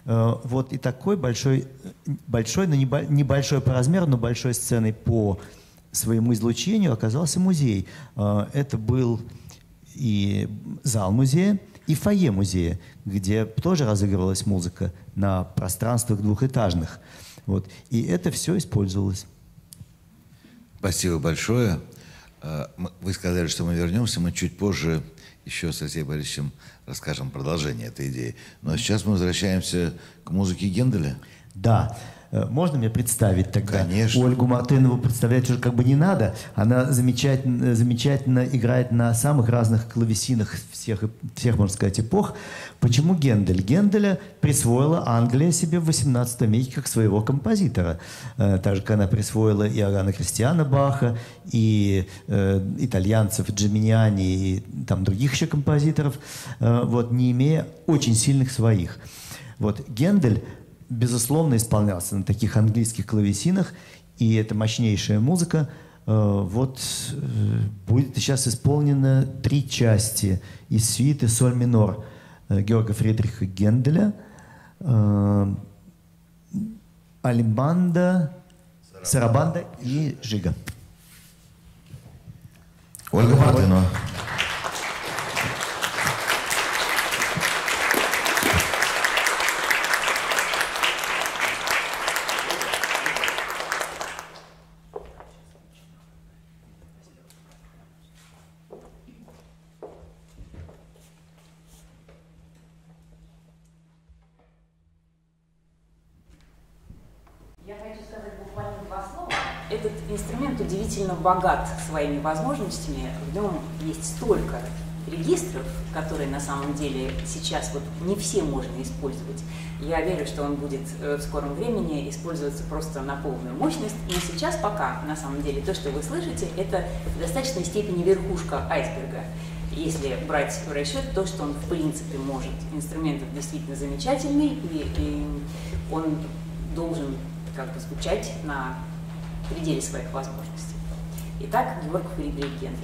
Вот и такой большой, большой, но небольшой по размеру, но большой сценой по своему излучению оказался музей. Это был и зал музея, и фойе музея, где тоже разыгрывалась музыка на пространствах двухэтажных. Вот. И это все использовалось. Спасибо большое. Вы сказали, что мы вернемся, мы чуть позже еще с Алексеем Борисовичем расскажем продолжение этой идеи. Но сейчас мы возвращаемся к музыке Генделя. Да. Можно мне представить тогда? Конечно. Ольгу Мартынову представлять уже как бы не надо. Она замечательно, замечательно играет на самых разных клавесинах всех, всех, можно сказать, эпох. Почему Гендель? Генделя присвоила Англия себе в восемнадцатом веке как своего композитора. Так же, как она присвоила и Иоганна Кристиана Баха, и э, итальянцев, Джиминиани, и там других еще композиторов, э, вот, не имея очень сильных своих. Вот Гендель безусловно, исполнялся на таких английских клавесинах, и эта мощнейшая музыка э, вот э, будет сейчас исполнена три части из сюиты «Соль минор» э, Георга Фридриха Генделя, э, алимбанда, сарабанда и жига. Ольга Мартынова. Этот инструмент удивительно богат своими возможностями. В нем есть столько регистров, которые на самом деле сейчас вот не все можно использовать. Я верю, что он будет в скором времени использоваться просто на полную мощность. Но сейчас пока, на самом деле, то, что вы слышите, это в достаточной степени верхушка айсберга. Если брать в расчет то, что он в принципе может. Инструмент действительно замечательный, и, и он должен как бы звучать на пределе своих возможностей. Итак, Георг Фридрих Гендель.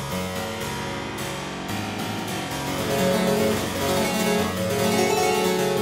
Thank you.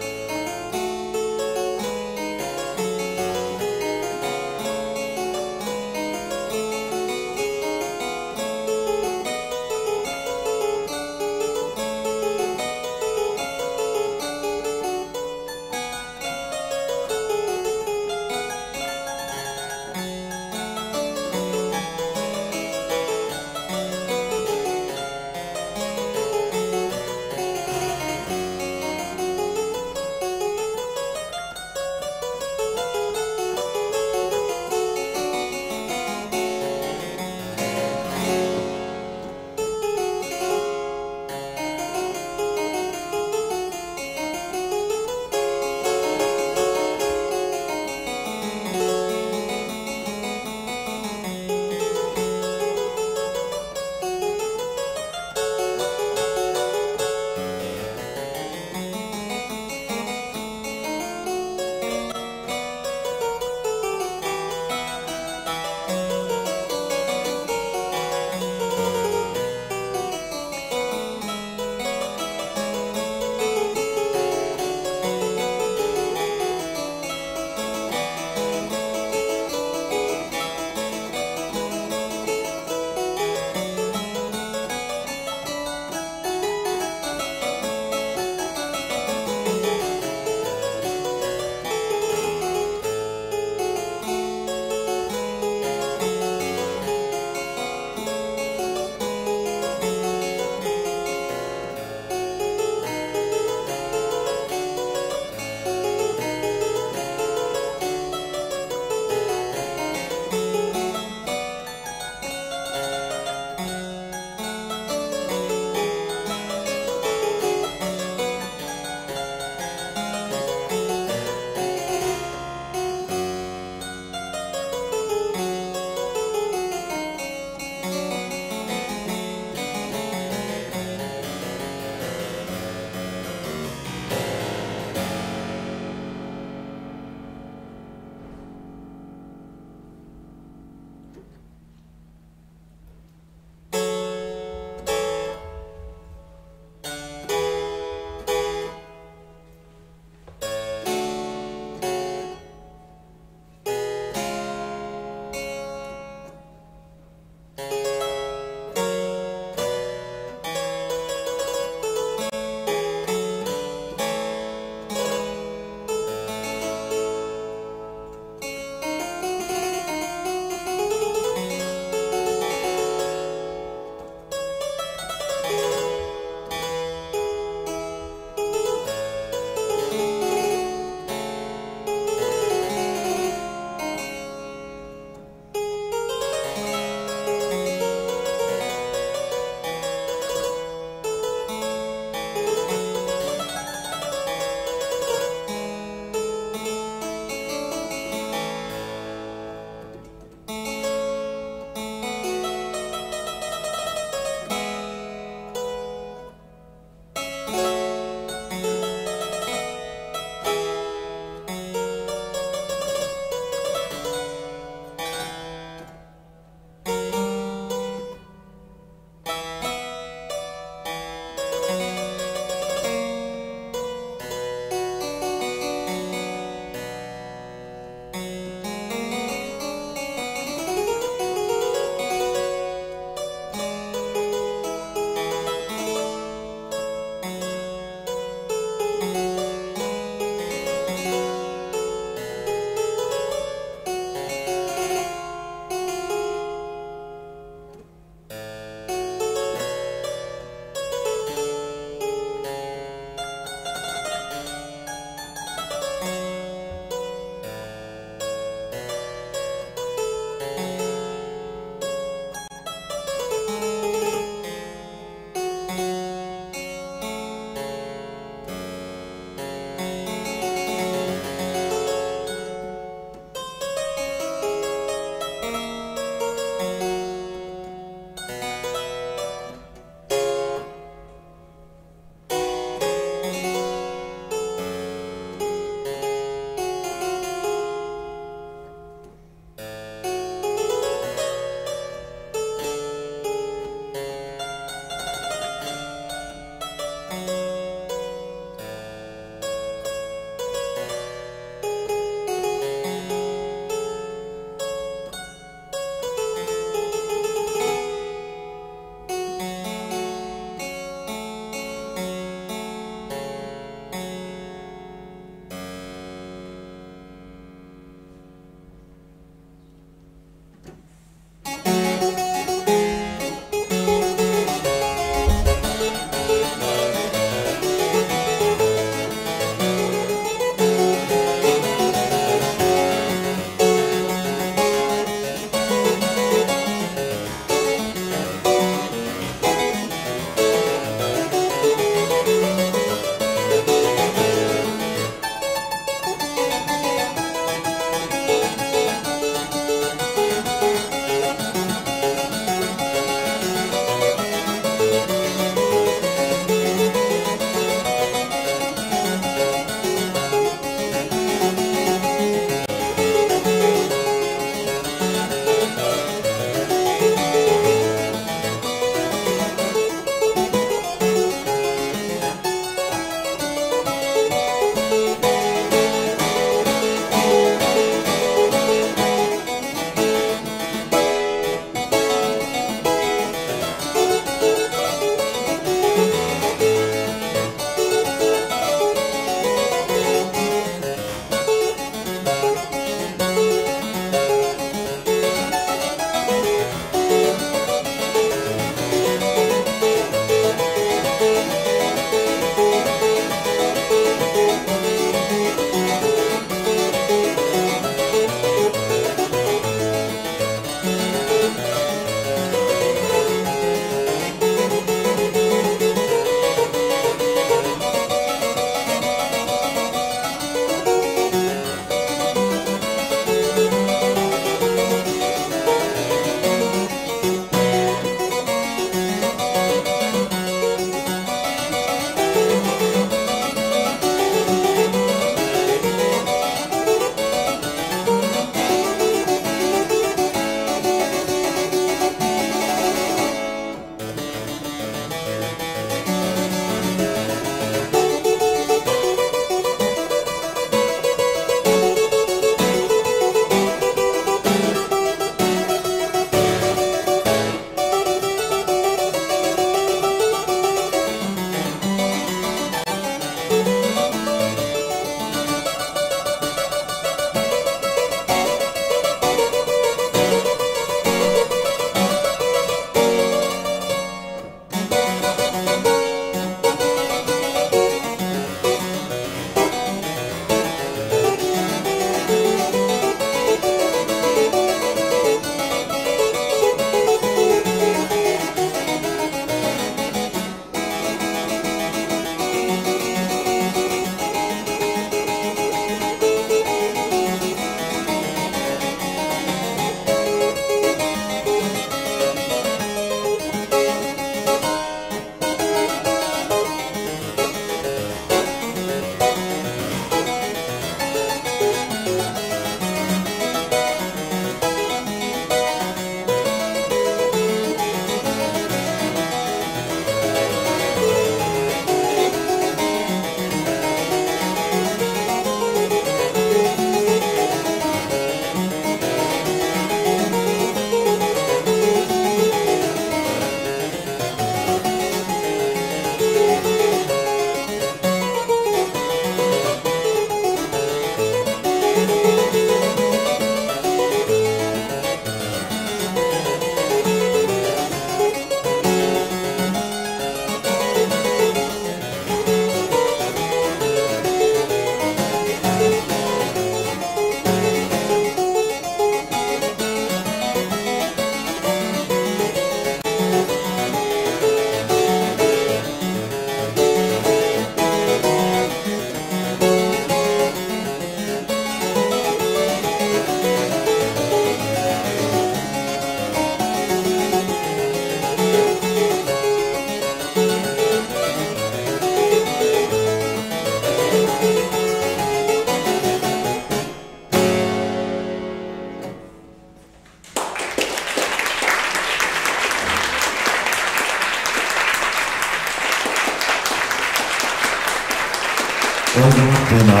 Спасибо.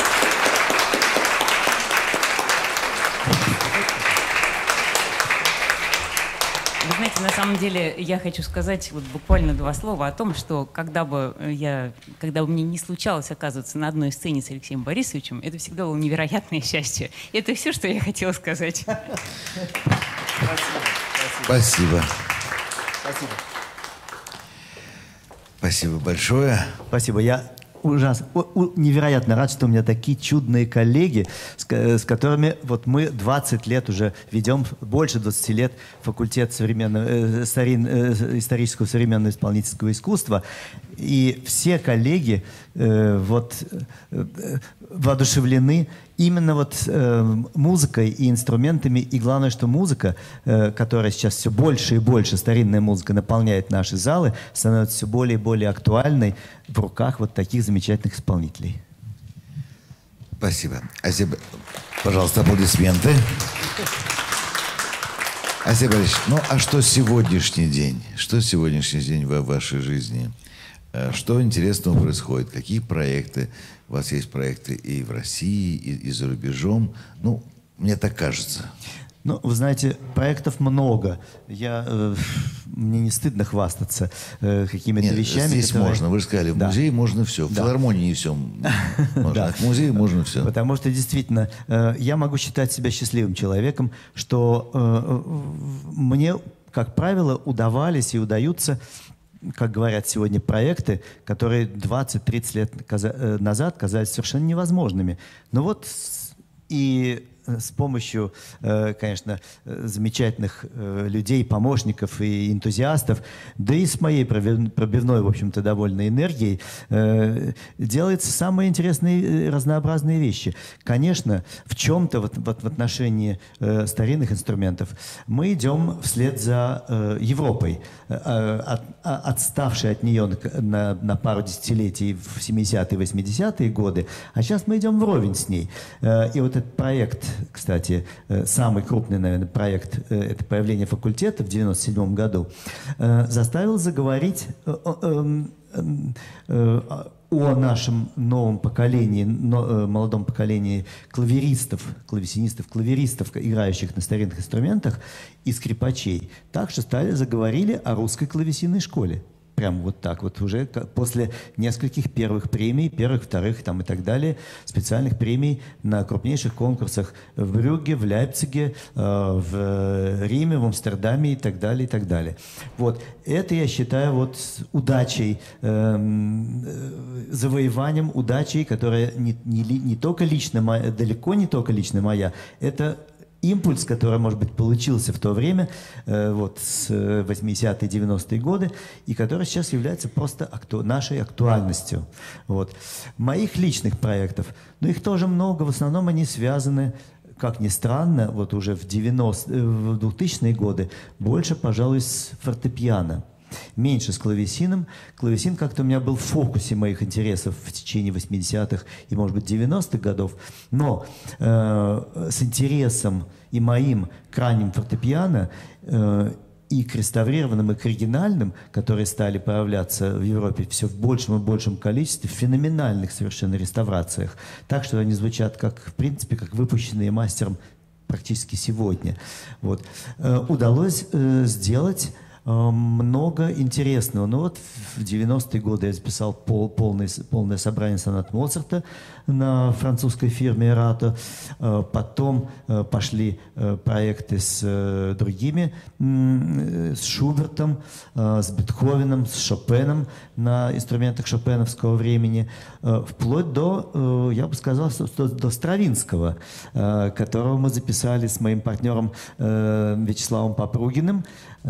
Вы знаете, на самом деле я хочу сказать вот буквально два слова о том, что когда бы я, когда бы мне не случалось оказываться на одной сцене с Алексеем Борисовичем, это всегда было невероятное счастье. Это все, что я хотела сказать. Спасибо. Спасибо. Спасибо большое. Спасибо. Я ужасно, невероятно рад, что у меня такие чудные коллеги, с, с которыми вот мы двадцать лет уже ведем, больше двадцати лет факультет современного, э, старин, э, исторического современного исполнительского искусства. И все коллеги э, вот, э, воодушевлены именно вот э, музыкой и инструментами. И главное, что музыка, э, которая сейчас все больше и больше, старинная музыка, наполняет наши залы, становится все более и более актуальной в руках вот таких замечательных исполнителей. Спасибо. Асия, пожалуйста, аплодисменты. Асия Борисович, ну а что сегодняшний день? Что сегодняшний день в вашей жизни? Что интересного происходит? Какие проекты? У вас есть проекты и в России, и, и за рубежом. Ну, мне так кажется. Ну, вы знаете, проектов много. Я, э, мне не стыдно хвастаться э, какими-то Нет, вещами. Здесь которые... можно. Вы же сказали, в да. музее можно все. В да. филармонии не все можно. Да. А в музее можно все. Потому что действительно, э, я могу считать себя счастливым человеком, что э, мне, как правило, удавались и удаются, как говорят сегодня, проекты, которые двадцать-тридцать лет назад казались совершенно невозможными. Но вот и с помощью, конечно, замечательных людей, помощников и энтузиастов, да и с моей пробивной, в общем-то, довольно энергией, делаются самые интересные разнообразные вещи. Конечно, в чем-то вот, вот в отношении старинных инструментов мы идем вслед за Европой, от, отставшей от нее на, на пару десятилетий в семидесятые, восьмидесятые годы, а сейчас мы идем вровень с ней. И вот этот проект, кстати, самый крупный, наверное, проект, это появление факультета в девяносто седьмом году, заставил заговорить о нашем новом поколении, молодом поколении клавиристов, клавесинистов, клавиристов, играющих на старинных инструментах, и скрипачей. Так что стали заговорили о русской клавесинной школе. Прямо вот так вот уже после нескольких первых премий, первых, вторых там и так далее, специальных премий на крупнейших конкурсах в Брюгге, в Лейпциге, в Риме, в Амстердаме и так далее, и так далее. Вот. Это я считаю вот удачей, завоеванием, удачей, которая не, не, не только лично моя, далеко не только лично моя, это импульс, который, может быть, получился в то время, э, вот, с восьмидесятые, девяностые годы, и который сейчас является просто акту- нашей актуальностью. Вот. Моих личных проектов, но их тоже много, в основном они связаны, как ни странно, вот уже в, девяностые, в двухтысячные годы, больше, пожалуй, с фортепиано. Меньше с клавесином. Клавесин как-то у меня был в фокусе моих интересов в течение восьмидесятых и, может быть, девяностых годов. Но э, с интересом и моим к ранним фортепиано э, и к реставрированным, и к оригинальным, которые стали появляться в Европе все в большем и большем количестве, в феноменальных совершенно реставрациях. Так что они звучат, как, в принципе, как выпущенные мастером практически сегодня. Вот. Э, удалось э, сделать много интересного. Ну вот в девяностые годы я записал пол, полное, полное собрание сонат Моцарта на французской фирме Erato. Потом пошли проекты с другими, с Шубертом, с Бетховеном, с Шопеном на инструментах шопеновского времени, вплоть до, я бы сказал, до Стравинского, которого мы записали с моим партнером Вячеславом Попругиным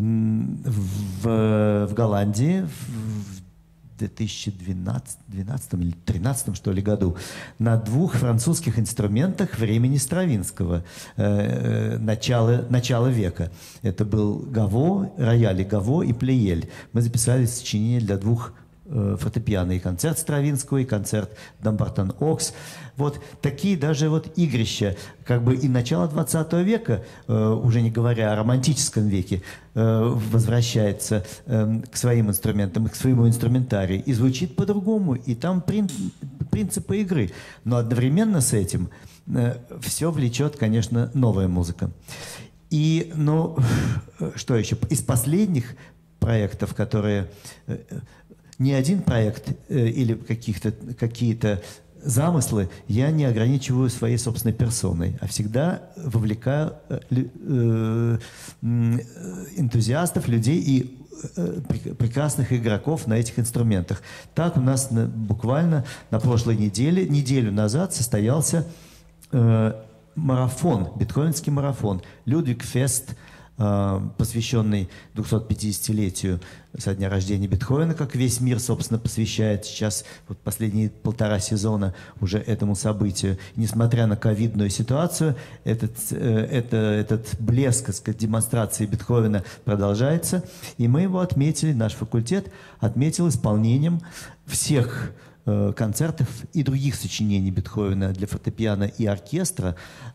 в, в Голландии в две тысячи двенадцатом или две тысячи тринадцатом, что ли, году на двух французских инструментах времени Стравинского, э, начала, начала века. Это был Гаво, рояли Гаво и Плеель. Мы записали сочинение для двух э, фортепиано, и концерт Стравинского, и концерт Дамбартон-Окс. Вот такие даже вот игрища, как бы и начало двадцатого века, э, уже не говоря о романтическом веке, э, возвращается э, к своим инструментам, к своему инструментарию и звучит по-другому. И там прин... принципы игры. Но одновременно с этим э, все влечет, конечно, новая музыка. И, ну, что еще? Из последних проектов, которые... Э, ни один проект э, или каких-то, какие-то замыслы я не ограничиваю своей собственной персоной, а всегда вовлекаю э, э, энтузиастов, людей и э, прекрасных игроков на этих инструментах. Так у нас на, буквально на прошлой неделе, неделю назад состоялся э, марафон, бетховенский марафон, Людвиг Фест, посвященный двухсотпятидесятилетию со дня рождения Бетховена, как весь мир, собственно, посвящает сейчас вот последние полтора сезона уже этому событию. И несмотря на ковидную ситуацию, этот, это, этот блеск, так сказать, демонстрации Бетховена продолжается. И мы его отметили, наш факультет отметил исполнением всех концертов и других сочинений Бетховена для фортепиано и оркестра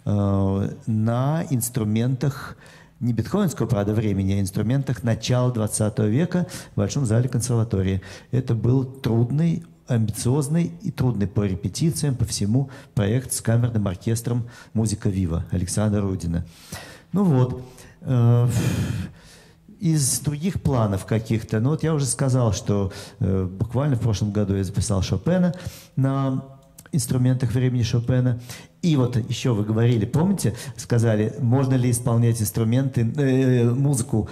на инструментах не бетховенского, правда, времени, а инструментах начала двадцатого века в Большом зале консерватории. Это был трудный, амбициозный и трудный по репетициям, по всему проект с камерным оркестром «Музыка Вива» Александра Рудина. Ну вот. Э, из других планов каких-то, ну вот я уже сказал, что э, буквально в прошлом году я записал Шопена на инструментах времени Шопена. И вот еще вы говорили, помните, сказали, можно ли исполнять инструменты, э, музыку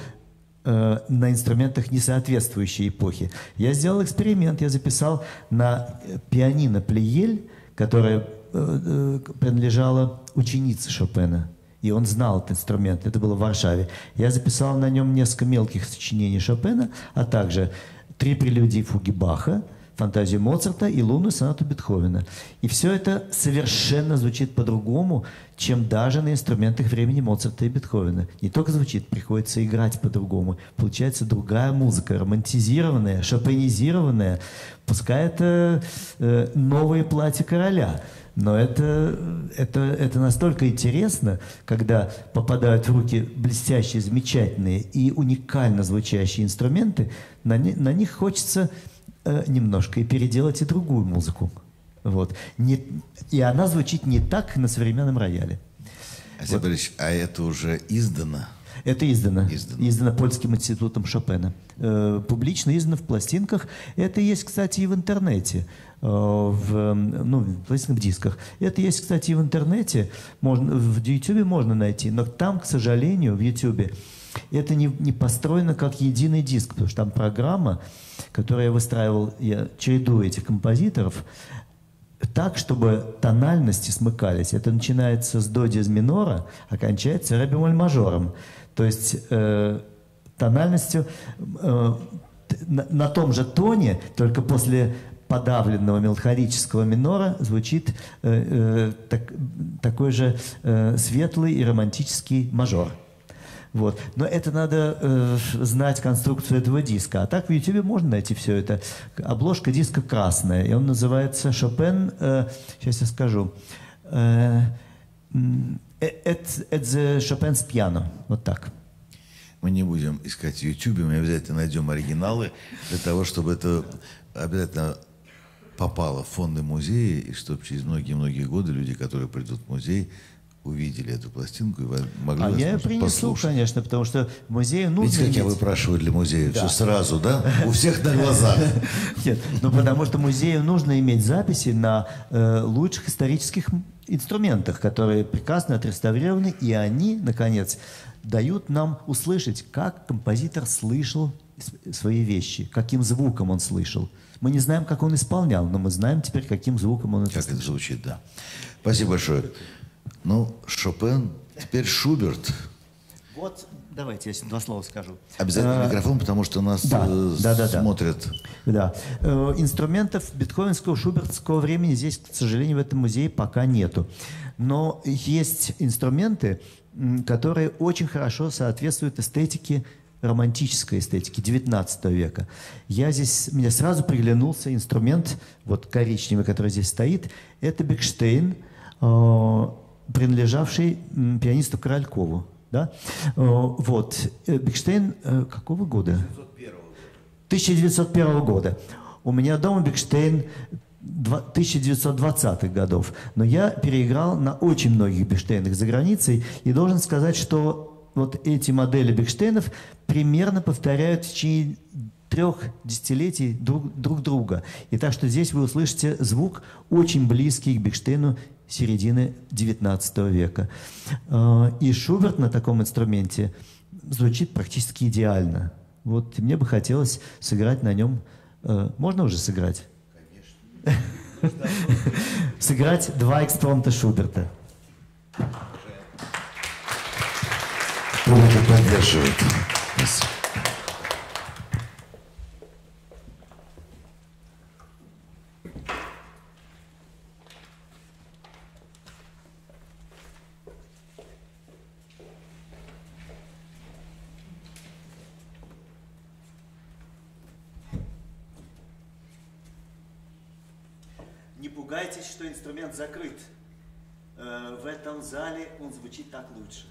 э, на инструментах, не соответствующей эпохе. Я сделал эксперимент, я записал на пианино Плиель, которая э, э, принадлежала ученице Шопена. И он знал этот инструмент, это было в Варшаве. Я записал на нем несколько мелких сочинений Шопена, а также три прелюдии и фуги Баха, фантазию Моцарта и лунную сонату Бетховена. И все это совершенно звучит по-другому, чем даже на инструментах времени Моцарта и Бетховена. Не только звучит, приходится играть по-другому. Получается другая музыка, романтизированная, шопенизированная. Пускай это э, новые платья короля. Но это, это, это настолько интересно, когда попадают в руки блестящие, замечательные и уникально звучащие инструменты, на, не, на них хочется немножко и переделать и другую музыку. Вот. Не, и она звучит не так на современном рояле. Алексей Борисович, вот. А это уже издано? Это издано. Издано, издано Польским институтом Шопена. Э, публично издано в пластинках. Это есть, кстати, и в интернете. Э, в, ну, в пластинках, в дисках. Это есть, кстати, и в интернете. Можно, в Ютубе можно найти. Но там, к сожалению, в Ютубе это не, не построено как единый диск, потому что там программа, которую я выстраивал, я чередую этих композиторов так, чтобы тональности смыкались. Это начинается с до диез минора, а кончается ре бемоль мажором. То есть э, тональностью э, на, на том же тоне, только после подавленного меланхолического минора звучит э, э, так, такой же э, светлый и романтический мажор. Вот. Но это надо э, знать конструкцию этого диска. А так в Ютубе можно найти все это. Обложка диска красная, и он называется «Шопен», э, сейчас я скажу, э, «Это Chopin's Piano». Вот так. Мы не будем искать в Ютубе, мы обязательно найдем оригиналы для того, чтобы это обязательно попало в фонды музея, и чтобы через многие-многие годы люди, которые придут в музей, увидели эту пластинку и могли а вас я ее принесу, послушать. Конечно, потому что музею нужно Видите, как иметь... я выпрашиваю для музея? Да. Все сразу, да? У всех на глазах. Нет, ну потому что музею нужно иметь записи на э, лучших исторических инструментах, которые прекрасно отреставрированы, и они, наконец, дают нам услышать, как композитор слышал свои вещи, каким звуком он слышал. Мы не знаем, как он исполнял, но мы знаем теперь, каким звуком он это Как слышал. это звучит, да. Спасибо большое. Ну, Шопен, теперь Шуберт. Вот, давайте я два слова скажу. Обязательно микрофон, потому что нас да, э, да, да, смотрят. Да. Э, инструментов бетховенского, шубертского времени здесь, к сожалению, в этом музее пока нету. Но есть инструменты, которые очень хорошо соответствуют эстетике, романтической эстетике девятнадцатого века. Я здесь, мне сразу приглянулся инструмент, вот коричневый, который здесь стоит, это Бекштейн, э, принадлежавший пианисту Королькову. Да? Вот. Бекштейн какого года? тысяча девятьсот первого года. У меня дома Бекштейн тысяча девятьсот двадцатых годов. Но я переиграл на очень многих Бехштейнах за границей и должен сказать, что вот эти модели Бехштейнов примерно повторяют в течение трех десятилетий друг, друг друга. И так что здесь вы услышите звук очень близкий к Бехштейну середины девятнадцатого века. И Шуберт на таком инструменте звучит практически идеально. Вот мне бы хотелось сыграть на нем. Можно уже сыграть? Конечно. Сыграть два экспромта Шуберта. Публика поддерживает. Спасибо. Не пугайтесь, что инструмент закрыт. В этом зале он звучит так лучше.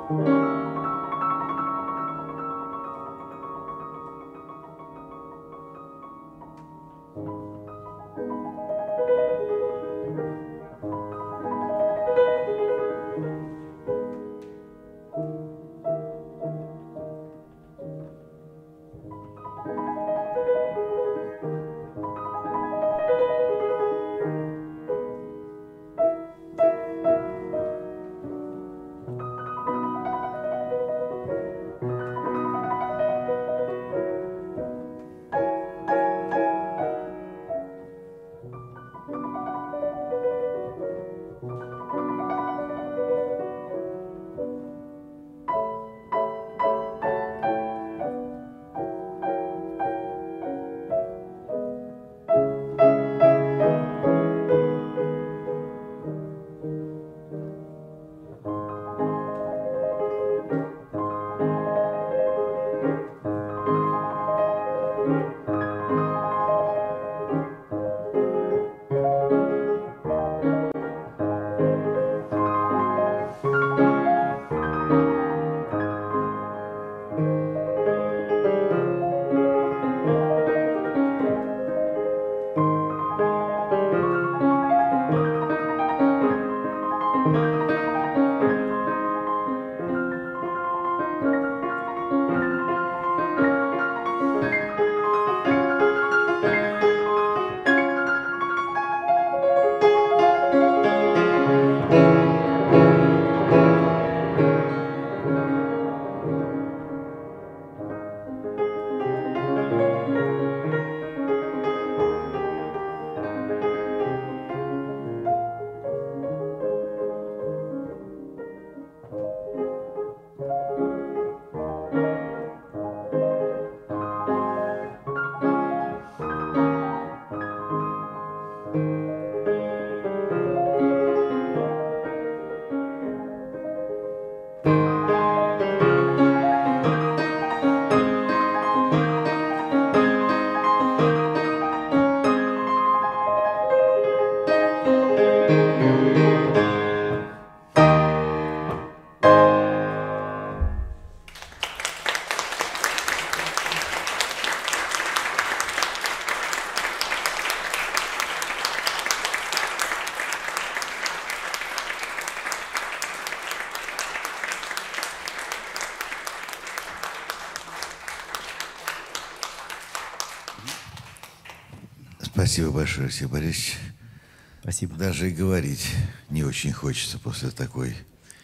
Спасибо большое, Алексей Борисович. Спасибо. Даже и говорить не очень хочется после такой,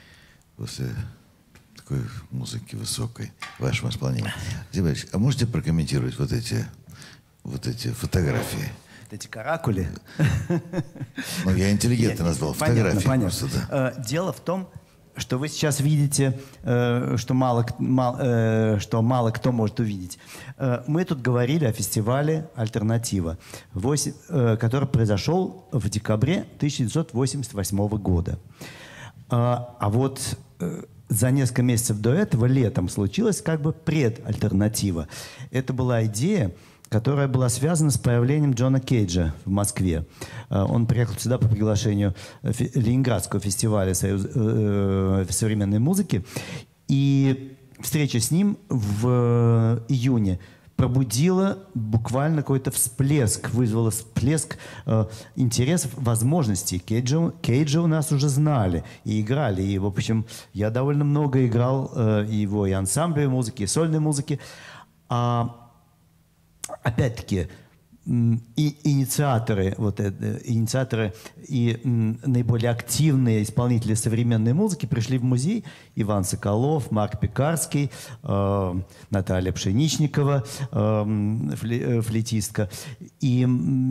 после такой музыки высокой в вашем исполнении. Алексей Борисович, а можете прокомментировать вот эти, вот эти фотографии? Эти каракули. Ну, я интеллигентно назвал фотографии. Понятно, понятно. Дело в том, что вы сейчас видите, что мало, мало, что мало кто может увидеть. Мы тут говорили о фестивале «Альтернатива», который произошел в декабре тысяча девятьсот восемьдесят восьмого года. А вот за несколько месяцев до этого, летом, случилась как бы предальтернатива. Это была идея, которая была связана с появлением Джона Кейджа в Москве. Он приехал сюда по приглашению Ленинградского фестиваля современной музыки. И встреча с ним в июне пробудила буквально какой-то всплеск, вызвала всплеск э, интересов, возможностей. Кейджа, Кейджа у нас уже знали и играли. И, в общем, я довольно много играл э, его и ансамблевой музыки, и сольной музыки. А опять-таки, и инициаторы, вот это, инициаторы и м, наиболее активные исполнители современной музыки пришли в музей. Иван Соколов, Марк Пекарский, э, Наталья Пшеничникова, э, фле, флейтистка. И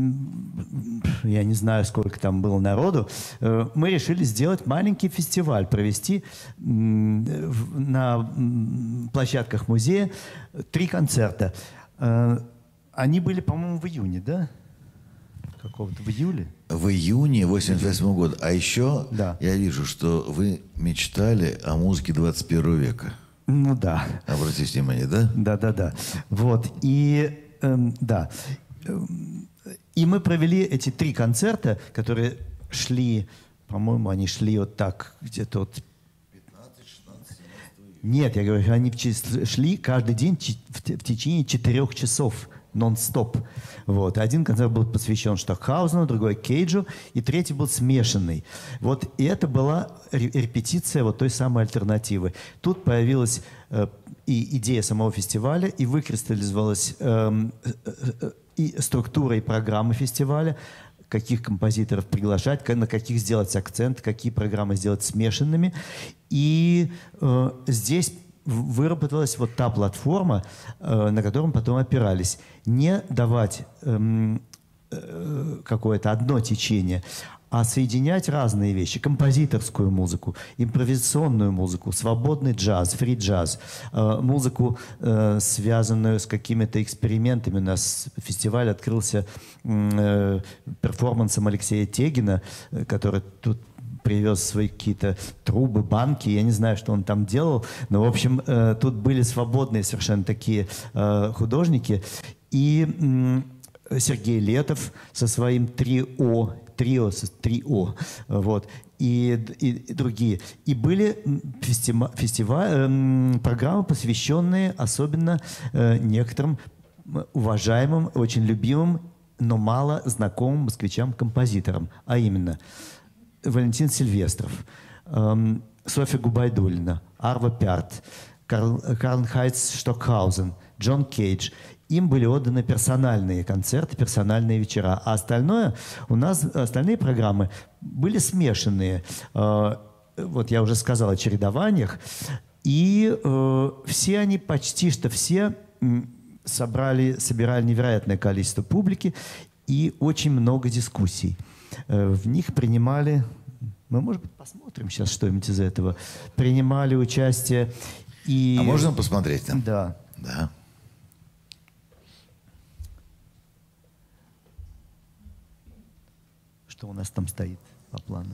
м, я не знаю, сколько там было народу. Э, мы решили сделать маленький фестиваль, провести м, в, на м, площадках музея три концерта. Э, Они были, по-моему, в июне, да? Какого-то в июле? В июне восемьдесят восьмого года. А еще да. я вижу, что вы мечтали о музыке двадцать первого века. Ну да. Обратите внимание, да? Да, да, да. Вот. И, эм, да. И мы провели эти три концерта, которые шли, по-моему, они шли вот так, где-то вот... Нет, я говорю, они шли каждый день в течение четырех часов. нон-стоп. Вот. Один концерт был посвящен Штокхаузену, другой Кейджу, и третий был смешанный. Вот. И это была репетиция вот той самой альтернативы. Тут появилась э, и идея самого фестиваля, и выкристаллизовалась э, э, и структура и программы фестиваля, каких композиторов приглашать, на каких сделать акцент, какие программы сделать смешанными. И э, здесь выработалась вот та платформа, э, на которую потом опирались. Не давать э, э, какое-то одно течение, а соединять разные вещи. Композиторскую музыку, импровизационную музыку, свободный джаз, фри-джаз, э, музыку, э, связанную с какими-то экспериментами. У нас фестиваль открылся э, перформансом Алексея Тегина, э, который тут привез свои какие-то трубы, банки, я не знаю, что он там делал, но, в общем, э, тут были свободные совершенно такие э, художники. И э, Сергей Летов со своим трио, трио, трио, вот, и, и, и другие. И были фестива, фестива, э, программы, посвященные особенно э, некоторым уважаемым, очень любимым, но мало знакомым москвичам-композиторам, а именно Валентин Сильвестров, эм, Софья Губайдуллина, Арво Пярт, Карл, Карл Хайнц Штокхаузен, Джон Кейдж. Им были отданы персональные концерты, персональные вечера. А остальное, у нас остальные программы были смешанные. Э, вот я уже сказал о чередованиях. И э, все они, почти что все, собрали, собирали невероятное количество публики и очень много дискуссий. В них принимали, мы, может быть, посмотрим сейчас что-нибудь из этого, принимали участие и... А можно посмотреть там? Да. Да. Что у нас там стоит по плану?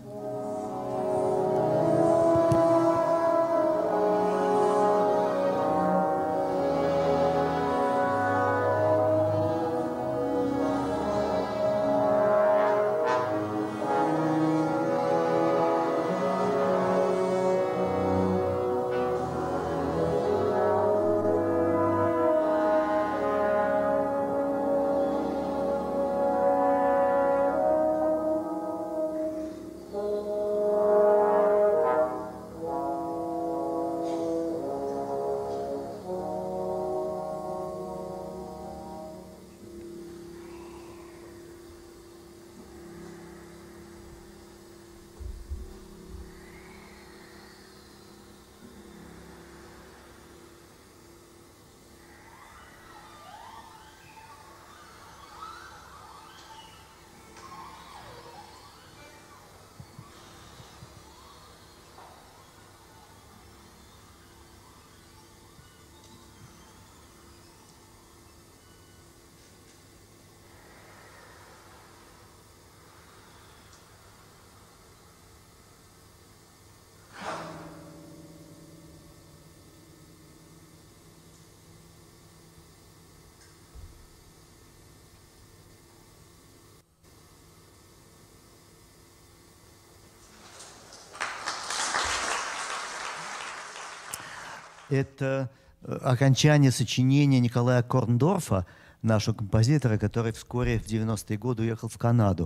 Это окончание сочинения Николая Корндорфа, нашего композитора, который вскоре в девяностые годы уехал в Канаду.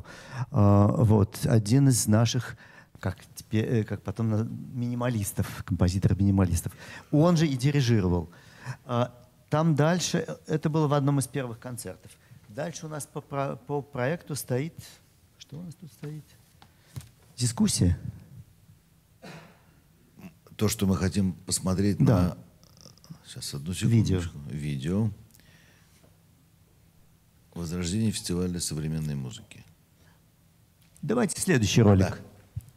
Вот. Один из наших, как, теперь, как потом, минималистов, композитор-минималистов. Он же и дирижировал. Там дальше, это было в одном из первых концертов. Дальше у нас по, по проекту стоит... Что у нас тут стоит? Дискуссия. То, что мы хотим посмотреть да. на... Сейчас, одну секундочку. Видео. Видео. Возрождение фестиваля современной музыки. Давайте следующий ролик. Да.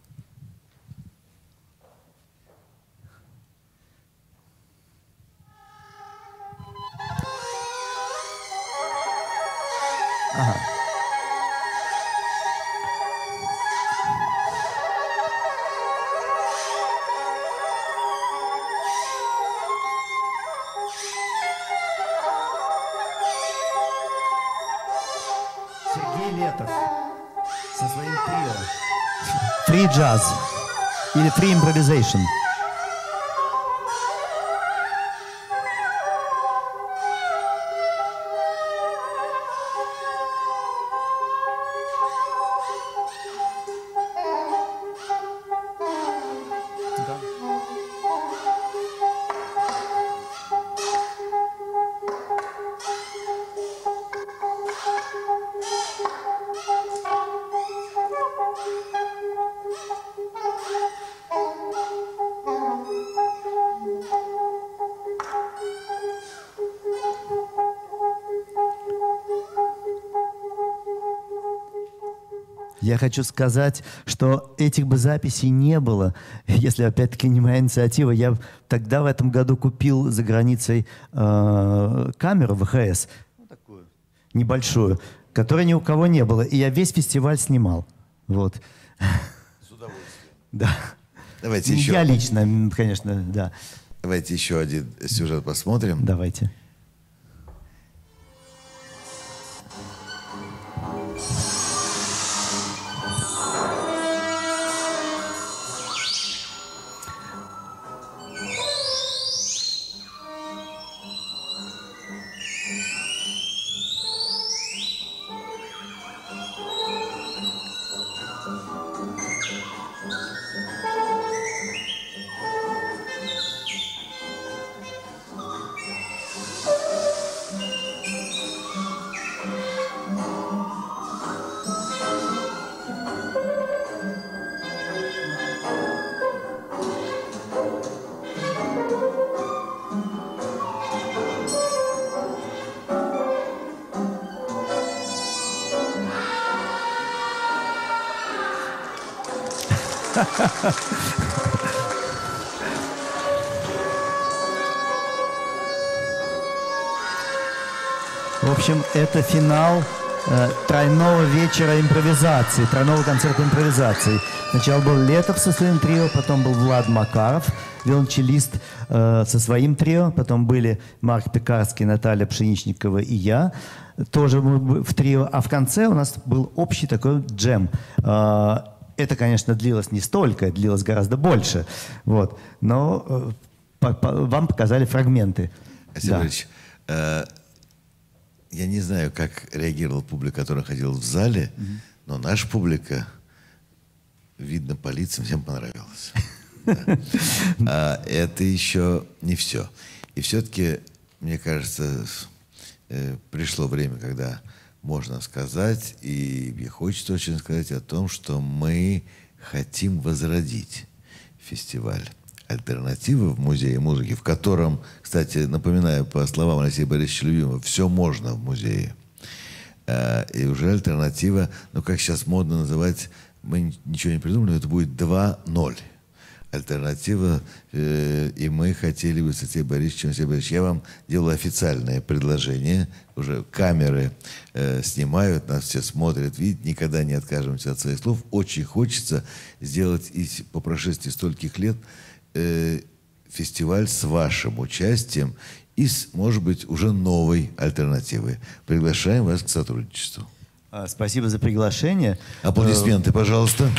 Ага. Сергей Летов со своим трио. Free Jazz или Free Improvisation. Я хочу сказать, что этих бы записей не было, если опять-таки не моя инициатива. Я тогда в этом году купил за границей э, камеру вэ ха эс, ну, такую небольшую, которой ни у кого не было. И я весь фестиваль снимал. Вот. С удовольствием. Да. Давайте еще. Я лично, конечно, да. Давайте еще один сюжет посмотрим. Давайте. В общем, это финал э, тройного вечера импровизации, тройного концерта импровизации. Сначала был Летов со своим трио, потом был Влад Макаров, виолончелист, э, со своим трио, потом были Марк Пекарский, Наталья Пшеничникова и я, тоже мы в трио. А в конце у нас был общий такой джем. Э, это, конечно, длилось не столько, длилось гораздо больше. Вот. Но э, по, по, вам показали фрагменты. Василий Борисович, э, я не знаю, как реагировала публика, которая ходила в зале, mm-hmm. но наша публика, видно по лицам, всем понравилась. А это еще не все. И все-таки, мне кажется, пришло время, когда можно сказать, и мне хочется очень сказать о том, что мы хотим возродить фестиваль «Альтернатива» в Музее музыки, в котором, кстати, напоминаю по словам Алексея Борисовича Любимова, все можно в музее. И уже «Альтернатива», ну, как сейчас модно называть, мы ничего не придумали, это будет два ноль. «Альтернатива», э, и мы хотели бы с Алексеем Борисовичем, Алексей Борисович, я вам делаю официальное предложение, уже камеры э, снимают, нас все смотрят, видят, никогда не откажемся от своих слов. Очень хочется сделать и по прошествии стольких лет э, фестиваль с вашим участием и, с, может быть, уже новой альтернативой. Приглашаем вас к сотрудничеству. Спасибо за приглашение. Аплодисменты, пожалуйста.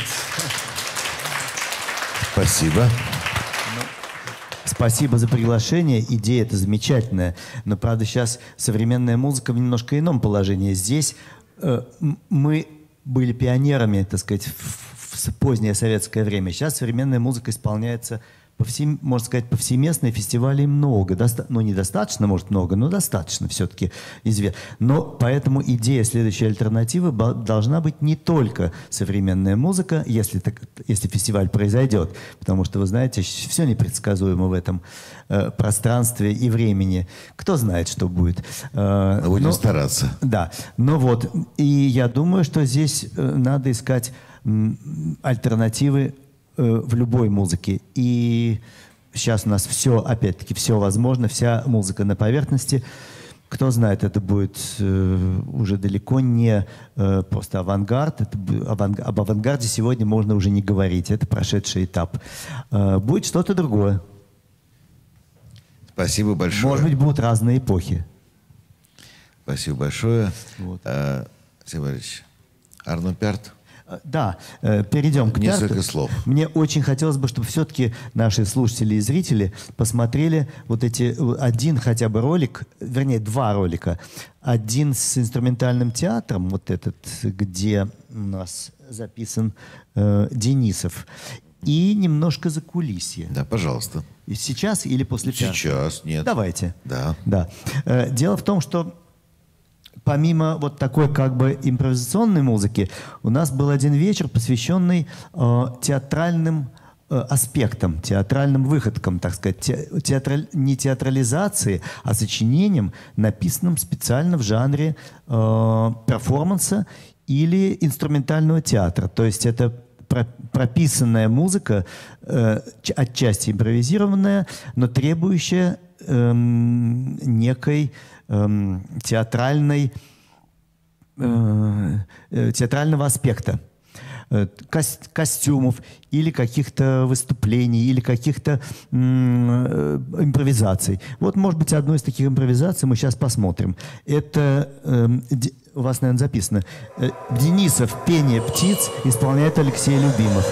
Спасибо. Спасибо за приглашение. Идея эта замечательная. Но, правда, сейчас современная музыка в немножко ином положении. Здесь э, мы были пионерами, так сказать, в, в позднее советское время. Сейчас современная музыка исполняется, повсем, можно сказать, повсеместно, фестивалей много. Доста- ну, недостаточно, может, много, но достаточно все-таки известно. Но поэтому идея следующей альтернативы должна быть не только современная музыка, если, так, если фестиваль произойдет. Потому что, вы знаете, все непредсказуемо в этом э, пространстве и времени. Кто знает, что будет. Э, Будем но, стараться. Да. Но вот, и я думаю, что здесь э, надо искать м, альтернативы в любой музыке. И сейчас у нас все, опять-таки, все возможно, вся музыка на поверхности. Кто знает, это будет э, уже далеко не э, просто авангард. Это, аванг, об авангарде сегодня можно уже не говорить. Это прошедший этап. Э, будет что-то другое. Спасибо большое. Может быть, будут разные эпохи. Спасибо большое. Вот. А, Алексей Борисович, Арно Пярт. Да, перейдем к Несколько Пярту. слов. Мне очень хотелось бы, чтобы все-таки наши слушатели и зрители посмотрели вот эти один хотя бы ролик, вернее, два ролика. Один с инструментальным театром, вот этот, где у нас записан э, Денисов, и немножко закулисье. Да, пожалуйста. И сейчас или после Пярта? Сейчас, нет. Давайте. Да. Да. Э, дело в том, что помимо вот такой как бы импровизационной музыки, у нас был один вечер, посвященный э, театральным э, аспектам, театральным выходкам, так сказать, те, театраль, не театрализации, а сочинениям, написанным специально в жанре э, перформанса или инструментального театра. То есть это прописанная музыка, э, отчасти импровизированная, но требующая э, некой э, театральной, э, э, театрального аспекта. Ко- костюмов или каких-то выступлений, или каких-то м- импровизаций. Вот, может быть, одну из таких импровизаций мы сейчас посмотрим. Это... Э, у вас, наверное, записано. Денисов «Пение птиц» исполняет Алексей Любимов.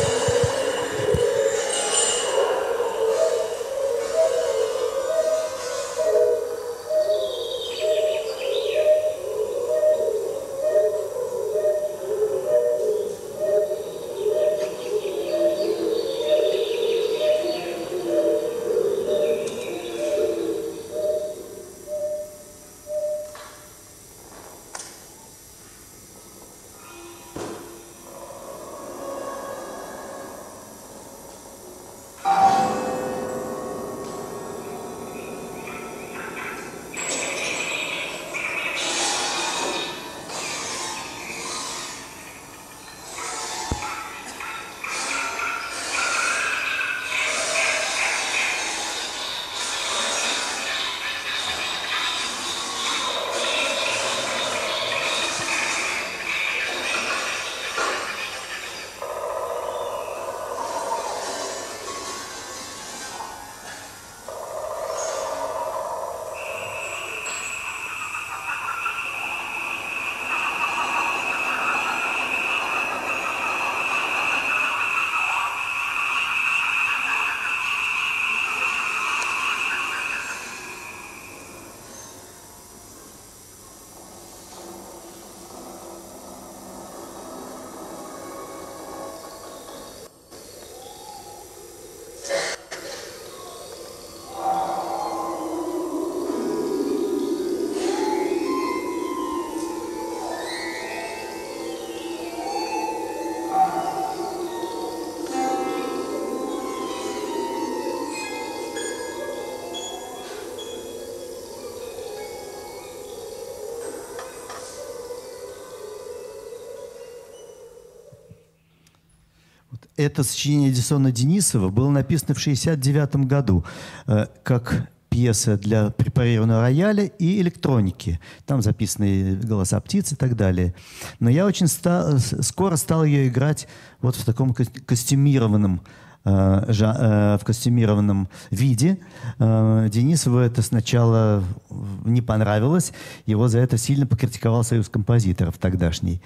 Это сочинение Эдисона Денисова было написано в шестьдесят девятом году э, как пьеса для препарированного рояля и электроники. Там записаны голоса птиц и так далее. Но я очень ста- скоро стал ее играть вот в таком ко- костюмированном э, жа- э, в костюмированном виде. Э, Денисову это сначала не понравилось. Его за это сильно покритиковал Союз композиторов тогдашний.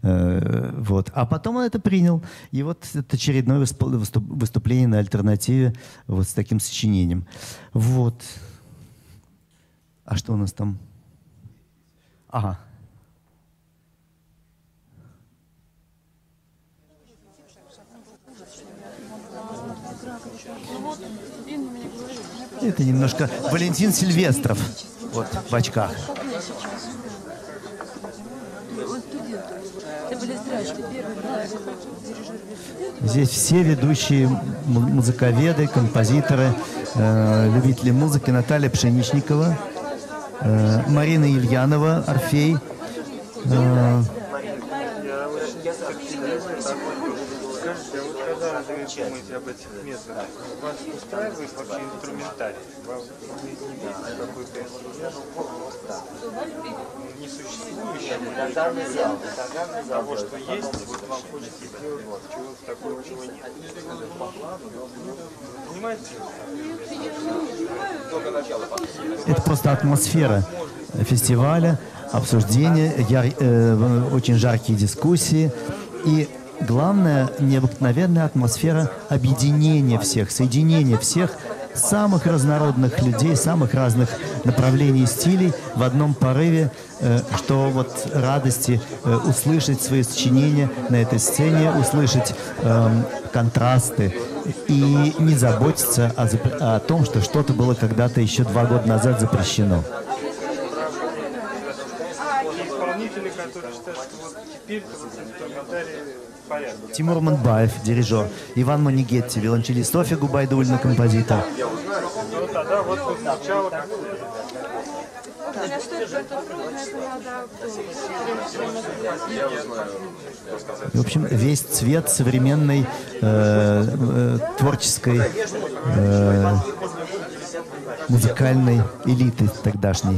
Э, вот. А потом он это принял. И вот это очередное выступ- выступление на альтернативе вот с таким сочинением. Вот. А что у нас там? Ага. Это немножко Валентин Сильвестров. Вот, в очках. Здесь все ведущие музыковеды, композиторы, э, любители музыки. Наталья Пшеничникова, э, Марина Ильянова, Орфей. Э, Скажите, а вот когда вы думаете об этих методах, вас устраивает вообще инструментарий? Вам какой-то несуществующий, того, что есть, вот вам хочется сделать чего-то такого, чего нет. Понимаете? Это просто атмосфера фестиваля, обсуждения, яр, э, очень жаркие дискуссии и главное, необыкновенная атмосфера объединения всех, соединения всех самых разнородных людей, самых разных направлений и стилей в одном порыве, э, что вот радости э, услышать свои сочинения на этой сцене, услышать э, контрасты и не заботиться о, запр- о том, что что-то было когда-то еще два года назад запрещено. Исполнители, которые считают, что вот теперь инструментарий в порядке. Тимур Манбаев, дирижер, Иван Манигетти, виолончелист, Софья Губайдульна, композитор. Ну тогда вот тут сначала как В общем, весь цвет современной э, э, творческой э, музыкальной элиты тогдашней.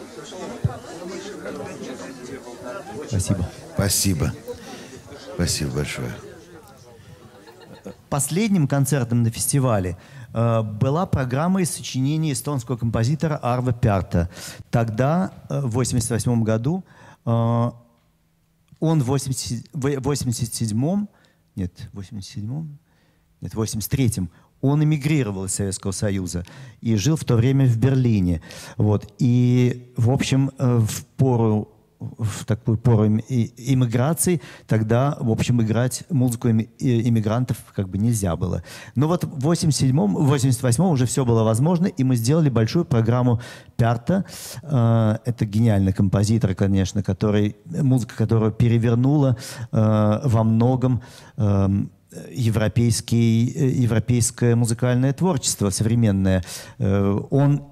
Спасибо. Спасибо. Спасибо большое. Последним концертом на фестивале э, была программа из сочинений эстонского композитора Арво Пярта. Тогда, э, в восемьдесят восьмом году, э, он в восемьдесят седьмом, нет, в восемьдесят седьмом, нет, в восемьдесят третьем он эмигрировал из Советского Союза и жил в то время в Берлине. Вот. И, в общем, э, в пору в такую пору иммиграции, тогда, в общем, играть музыку иммигрантов как бы нельзя было. Но вот в восемьдесят седьмом, восемьдесят восьмом уже все было возможно, и мы сделали большую программу Пярта. Это гениальный композитор, конечно, который, музыка которого перевернула во многом европейский, европейское музыкальное творчество современное. Он...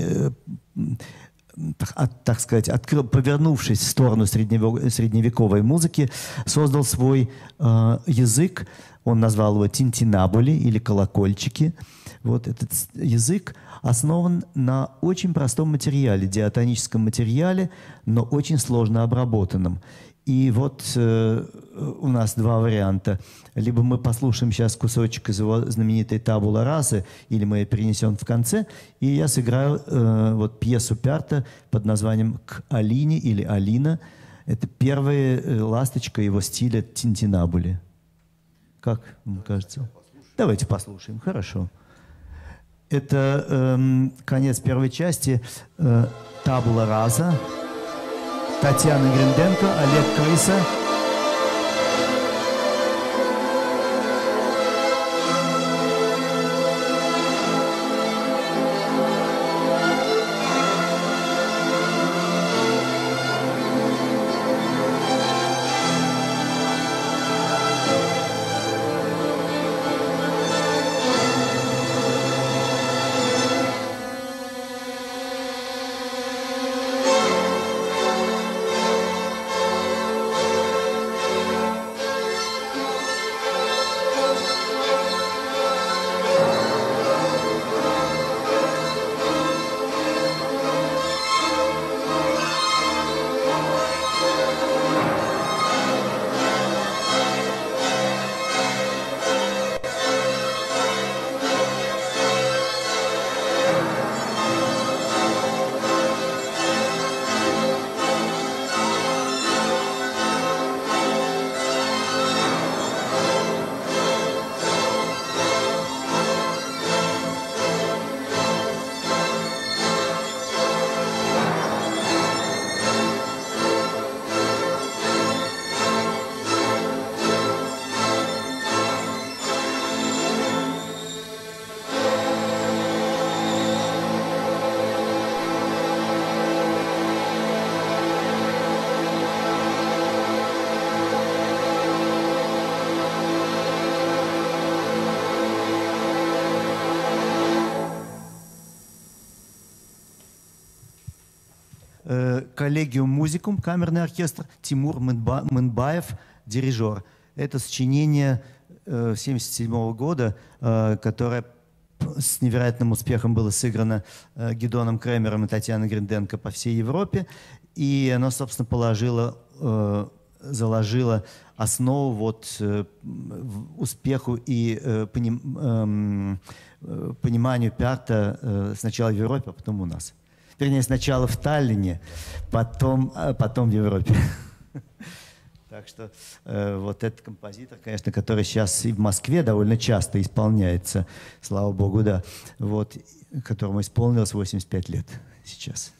так сказать, открыл, повернувшись в сторону средневековой музыки, создал свой э, язык. Он назвал его тинтинабули или колокольчики. Вот этот язык основан на очень простом материале, диатоническом материале, но очень сложно обработанном. И вот э, у нас два варианта. Либо мы послушаем сейчас кусочек из его знаменитой «Табула расы», или мы ее перенесем в конце, и я сыграю э, вот пьесу Пярта под названием «К Алине» или «Алина». Это первая э, ласточка его стиля тинтинабули. Как вам кажется? Давайте послушаем. Хорошо. Это э, конец первой части э, «Табула раса». Татьяна Гринденко, Олег Крыса. Коллегиум музикум, камерный оркестр, Тимур Мынбаев, дирижер. Это сочинение э, семьдесят седьмого года, э, которое с невероятным успехом было сыграно э, Гидоном Кремером и Татьяной Гринденко по всей Европе. И оно, собственно, положило, э, заложило основу вот, э, успеху и э, поним, э, пониманию Пярта э, сначала в Европе, а потом у нас. Вернее, сначала в Таллине, потом, потом в Европе. Так что э, вот этот композитор, конечно, который сейчас и в Москве довольно часто исполняется, слава богу, да, вот, которому исполнилось восемьдесят пять лет сейчас.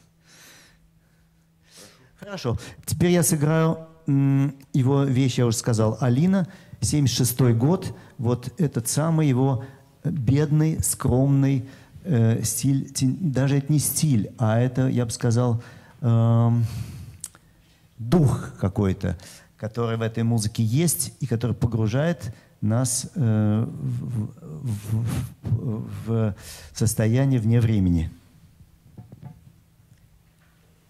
Хорошо. Теперь я сыграю м, его вещь, я уже сказал, «Алина», семьдесят шестой год, вот этот самый его бедный, скромный, Э, стиль, даже это не стиль, а это, я бы сказал, э, дух какой-то, который в этой музыке есть и который погружает нас э, в, в, в, в состояние вне времени.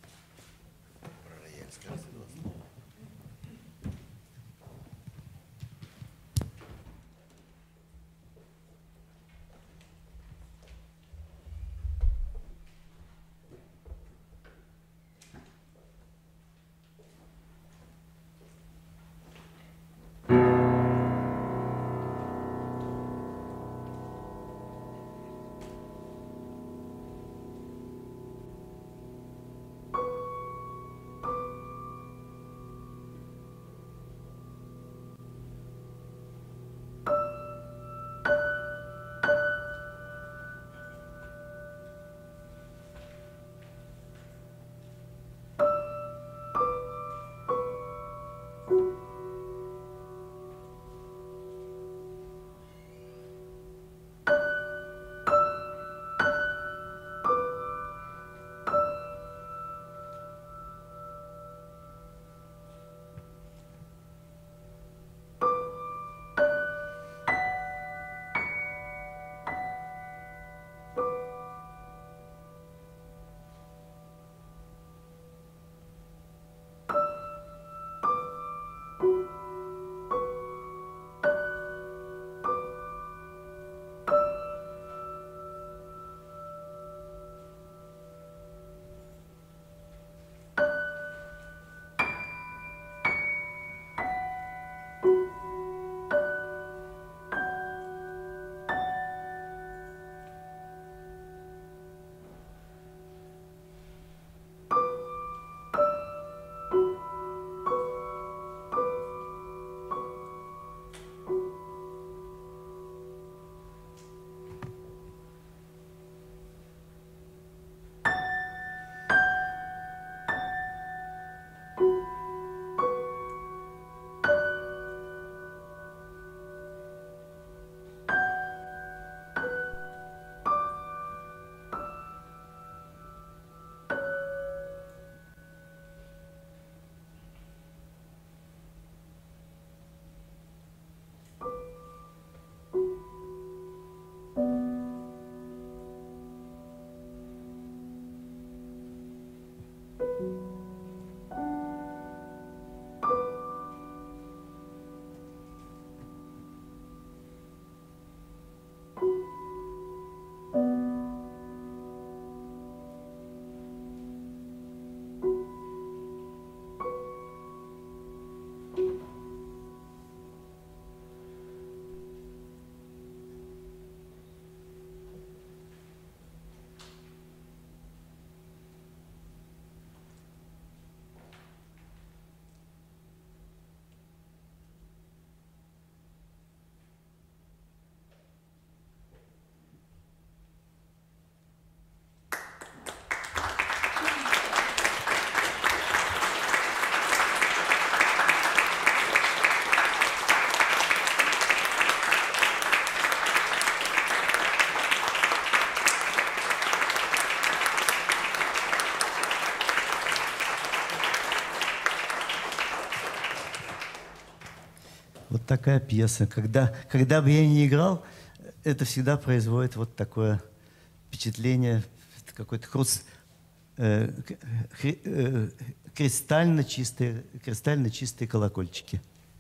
Вот такая пьеса. Когда, когда бы я не играл, это всегда производит вот такое впечатление, какой-то хруст, э, хри, э, кристально чистые, кристально чистые колокольчики.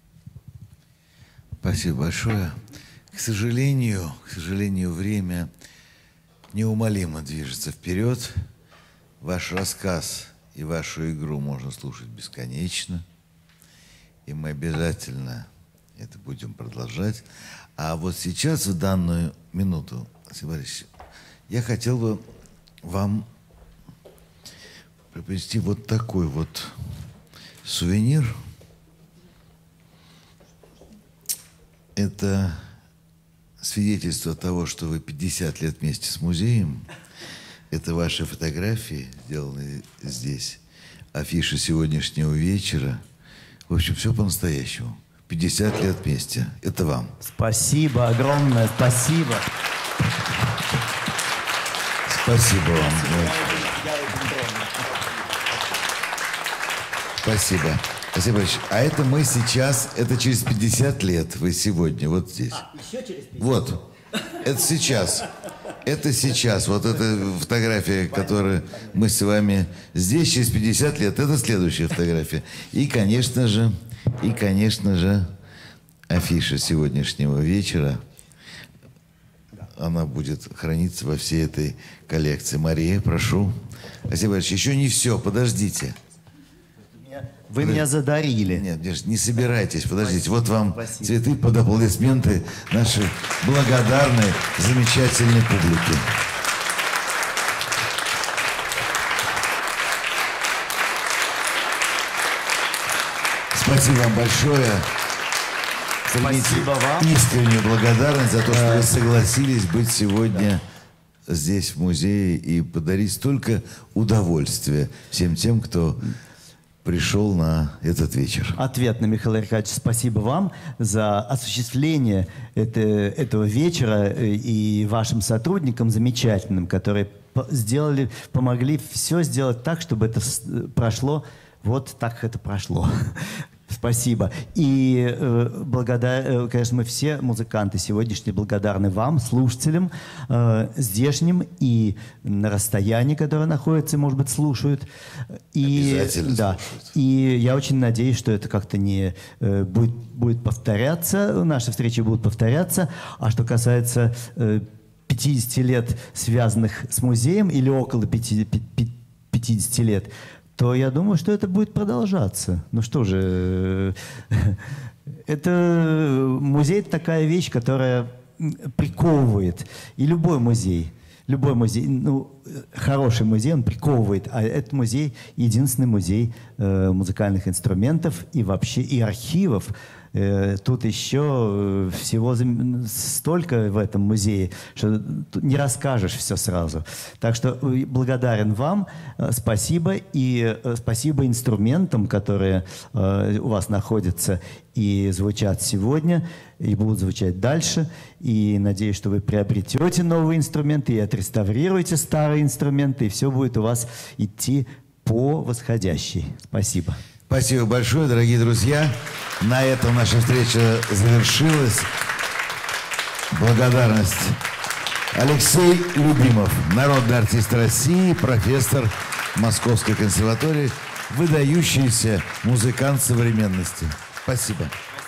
Спасибо большое. К сожалению, к сожалению, время неумолимо движется вперед. Ваш рассказ и вашу игру можно слушать бесконечно. И мы обязательно это будем продолжать. А вот сейчас, в данную минуту, Василий Борисович, я хотел бы вам преподнести вот такой вот сувенир. Это свидетельство того, что вы пятьдесят лет вместе с музеем. Это ваши фотографии, сделанные здесь, афиша сегодняшнего вечера. В общем, все по-настоящему. пятьдесят лет вместе. Это вам. Спасибо огромное, спасибо. Спасибо вам. Спасибо. Спасибо большое. А это мы сейчас, это через пятьдесят лет, вы сегодня, вот здесь. А, еще через пятьдесят? Вот. Это сейчас. Это сейчас. Вот эта фотография, которую мы с вами здесь через пятьдесят лет, это следующая фотография. И, конечно же, и, конечно же, афиша сегодняшнего вечера. Она будет храниться во всей этой коллекции. Мария, прошу. Василий Борисович, еще не все, подождите. Вы меня задарили. Нет, не собирайтесь, подождите. Спасибо, вот вам спасибо. цветы под аплодисменты нашей благодарной, замечательной публики. Спасибо вам большое. Спасибо вам. Искреннюю благодарность за то, что вы согласились быть сегодня здесь, в музее, и подарить столько удовольствия всем тем, кто пришел на этот вечер. Ответно, Михаил Аркадьевич, спасибо вам за осуществление это, этого вечера и вашим сотрудникам замечательным, которые сделали, помогли все сделать так, чтобы это прошло вот так, как это прошло. Спасибо. И, э, благодар, конечно, мы все музыканты сегодняшние благодарны вам, слушателям, э, здешним и на расстоянии, которые находятся, может быть, слушают. И, Обязательно да, слушают. И я очень надеюсь, что это как-то не э, будет, будет повторяться, наши встречи будут повторяться. А что касается э, пятидесяти лет, связанных с музеем, или около пятидесяти лет, то я думаю, что это будет продолжаться. Ну что же, это музей — это такая вещь, которая приковывает. И любой музей, любой музей, ну, хороший музей, он приковывает. А этот музей — единственный музей э, музыкальных инструментов и вообще и архивов. Э, тут еще всего столько в этом музее, что не расскажешь все сразу. Так что благодарен вам, спасибо, и спасибо инструментам, которые э, у вас находятся и звучат сегодня, и будут звучать дальше. И надеюсь, что вы приобретете новые инструменты и отреставрируете старые инструменты, и все будет у вас идти по восходящей. Спасибо. Спасибо большое, дорогие друзья. На этом наша встреча завершилась. Благодарность. Алексей Любимов, народный артист России, профессор Московской консерватории, выдающийся музыкант современности. Спасибо.